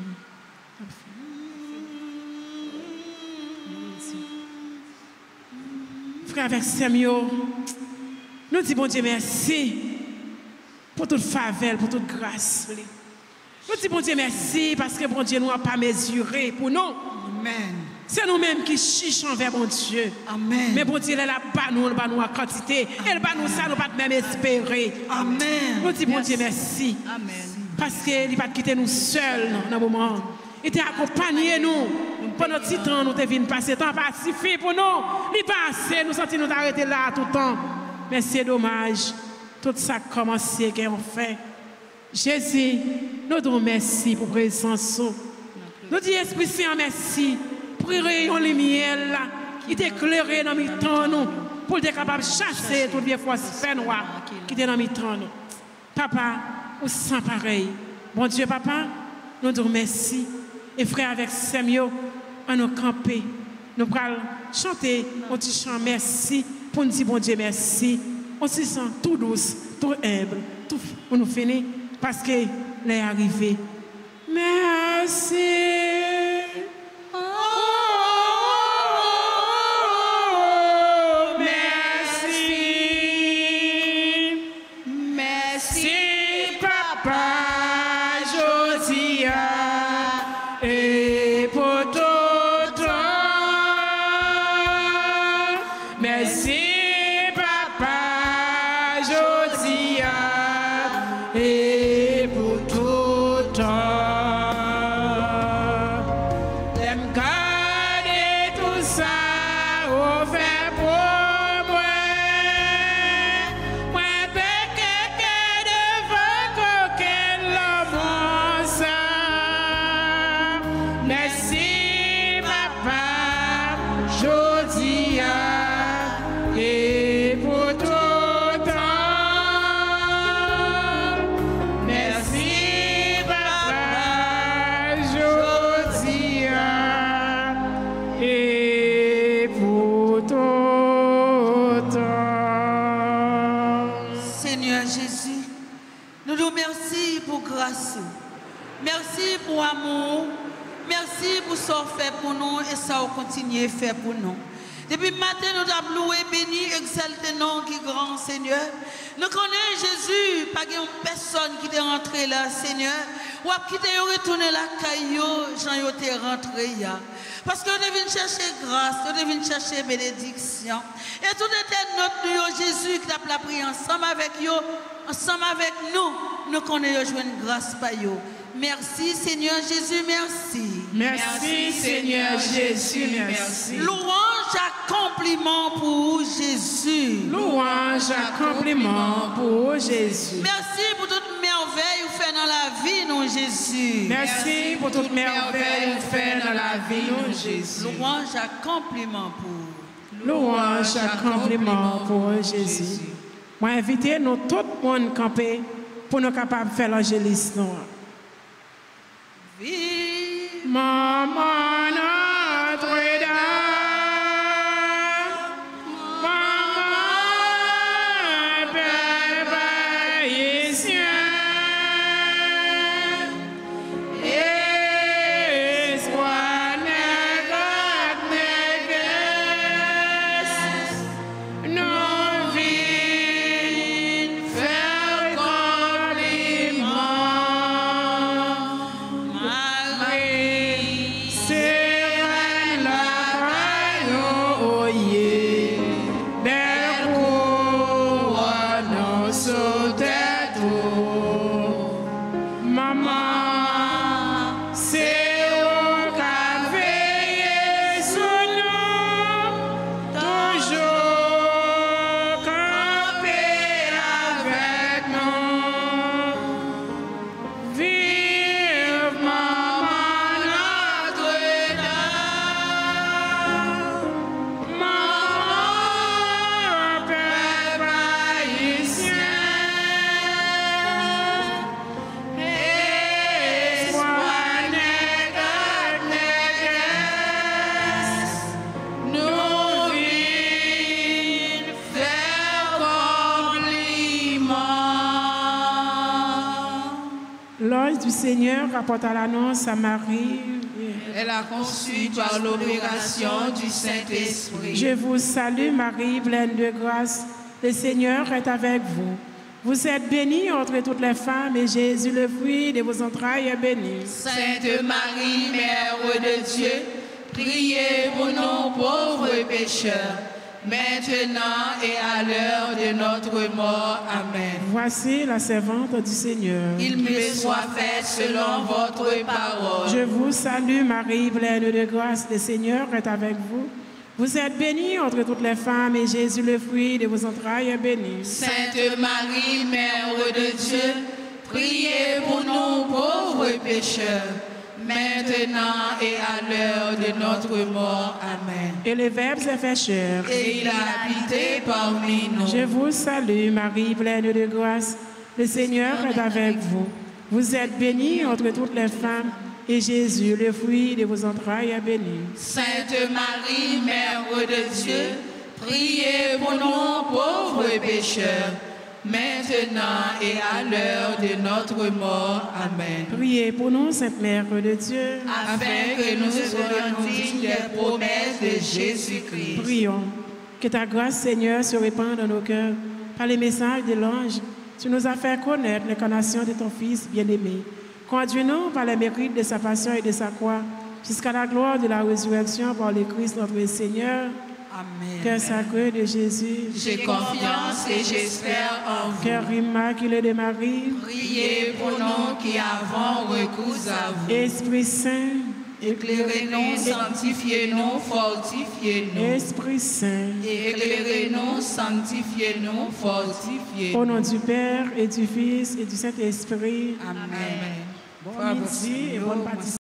Frère avec Samuel, nous disons bon Dieu merci pour toute faveur, pour toute grâce. Nous disons bon Dieu merci parce que bon Dieu nous n'a pas mesuré pour nous. Amen. C'est nous-mêmes qui chichons vers bon Dieu. Amen. Mais bon Dieu, elle a pas nous en quantité. Elle pas nous ça, nous pas même espérer. Amen. Nous disons bon Dieu merci. Amen. Parce qu'il n'a pas quitté nous seuls dans le moment. Il t'a accompagné nous. Pendant ce temps, nous devons passer. Temps pas suffit pour nous. Il passe, nous sentons nous arrêter là tout le temps. Mais c'est dommage. Tout ça a commencé, qu'on fait. Jésus, nous disons merci pour la présence. Nous disons Esprit Saint merci pour le rayon lumière là. Il t'a éclairé dans le temps nous. Pour être capable de chasser toutes les forces noires qui étaient dans le temps nous. Papa, ou sans pareil. Bon Dieu, papa, nous disons merci. Et frère, avec Samuel, on nous camper. Nous allons chanter un petit chant merci pour nous dire bon Dieu merci. On se sent tout douce, tout humble, tout pour nous finir parce que l'est arrivé. Merci. Merci pour amour. Merci pour ce que fait pour nous et ça va continuer à faire pour nous. Depuis le matin, nous avons loué, béni, exalté nom qui est grand Seigneur. Nous connaissons Jésus, pas une personne qui est rentrée là, Seigneur. Ou qui est retourné la caillou, Jean est rentré là. Parce que nous devons chercher grâce, nous devons chercher bénédiction. Et tout était notre Jésus qui a pris ensemble avec nous, nous connaissons une grâce par eux. Merci Seigneur Jésus, merci. Merci Seigneur Jésus, merci. Louange, accomplissement pour Jésus. Louange, accomplissement pour Jésus. Merci pour toute merveille que vous faites dans la vie, non Jésus. Merci pour toute merveille que vous faites dans la vie, non Jésus. Louange, accomplissement pour. Louange, accomplissement pour Jésus. Moi, invitez nous tout le monde camper pour nous capables de faire l'angéliste. Vive Maman Notre-Dame, Maman Père Païsien, espoir négresse, nous vîmes faire compliment. Seigneur apporta l'annonce à Marie. Elle a conçu par l'opération du Saint-Esprit. Je vous salue Marie, pleine de grâce. Le Seigneur est avec vous. Vous êtes bénie entre toutes les femmes et Jésus, le fruit de vos entrailles, est béni. Sainte Marie, Mère de Dieu, priez pour nous pauvres pécheurs, maintenant et à l'heure de notre mort. Amen. Voici la servante du Seigneur. Il me soit fait selon votre parole. Je vous salue Marie, pleine de grâce. Le Seigneur est avec vous. Vous êtes bénie entre toutes les femmes et Jésus, le fruit de vos entrailles, est béni. Sainte Marie, Mère de Dieu, priez pour nous pauvres pécheurs, maintenant et à l'heure de notre mort. Amen. Et le Verbe s'est fait chair. Et il a habité parmi nous. Je vous salue Marie, pleine de grâce. Le Seigneur est avec vous. Vous êtes bénie entre toutes les femmes et Jésus, le fruit de vos entrailles, est béni. Sainte Marie, Mère de Dieu, priez pour nous pauvres pécheurs, maintenant et à l'heure de notre mort. Amen. Priez pour nous, Sainte Mère de Dieu, Afin que nous soyons dignes des promesses de Jésus-Christ. prions. Que ta grâce, Seigneur, se répande dans nos cœurs. Par les messages de l'ange, tu nous as fait connaître l'incarnation de ton Fils bien-aimé. Conduis-nous par les mérites de sa passion et de sa croix, jusqu'à la gloire de la résurrection par le Christ notre Seigneur. Amen. Cœur sacré de Jésus, J'ai confiance et j'espère en vous. cœur immaculé de Marie, Priez pour nous qui avons recours à vous. Esprit Saint, Éclairez-nous, sanctifiez-nous, fortifiez-nous. Esprit Saint, Éclairez-nous, sanctifiez-nous, fortifiez-nous. au nom du Père et du Fils et du Saint-Esprit. Amen. Bon midi et bonne participation.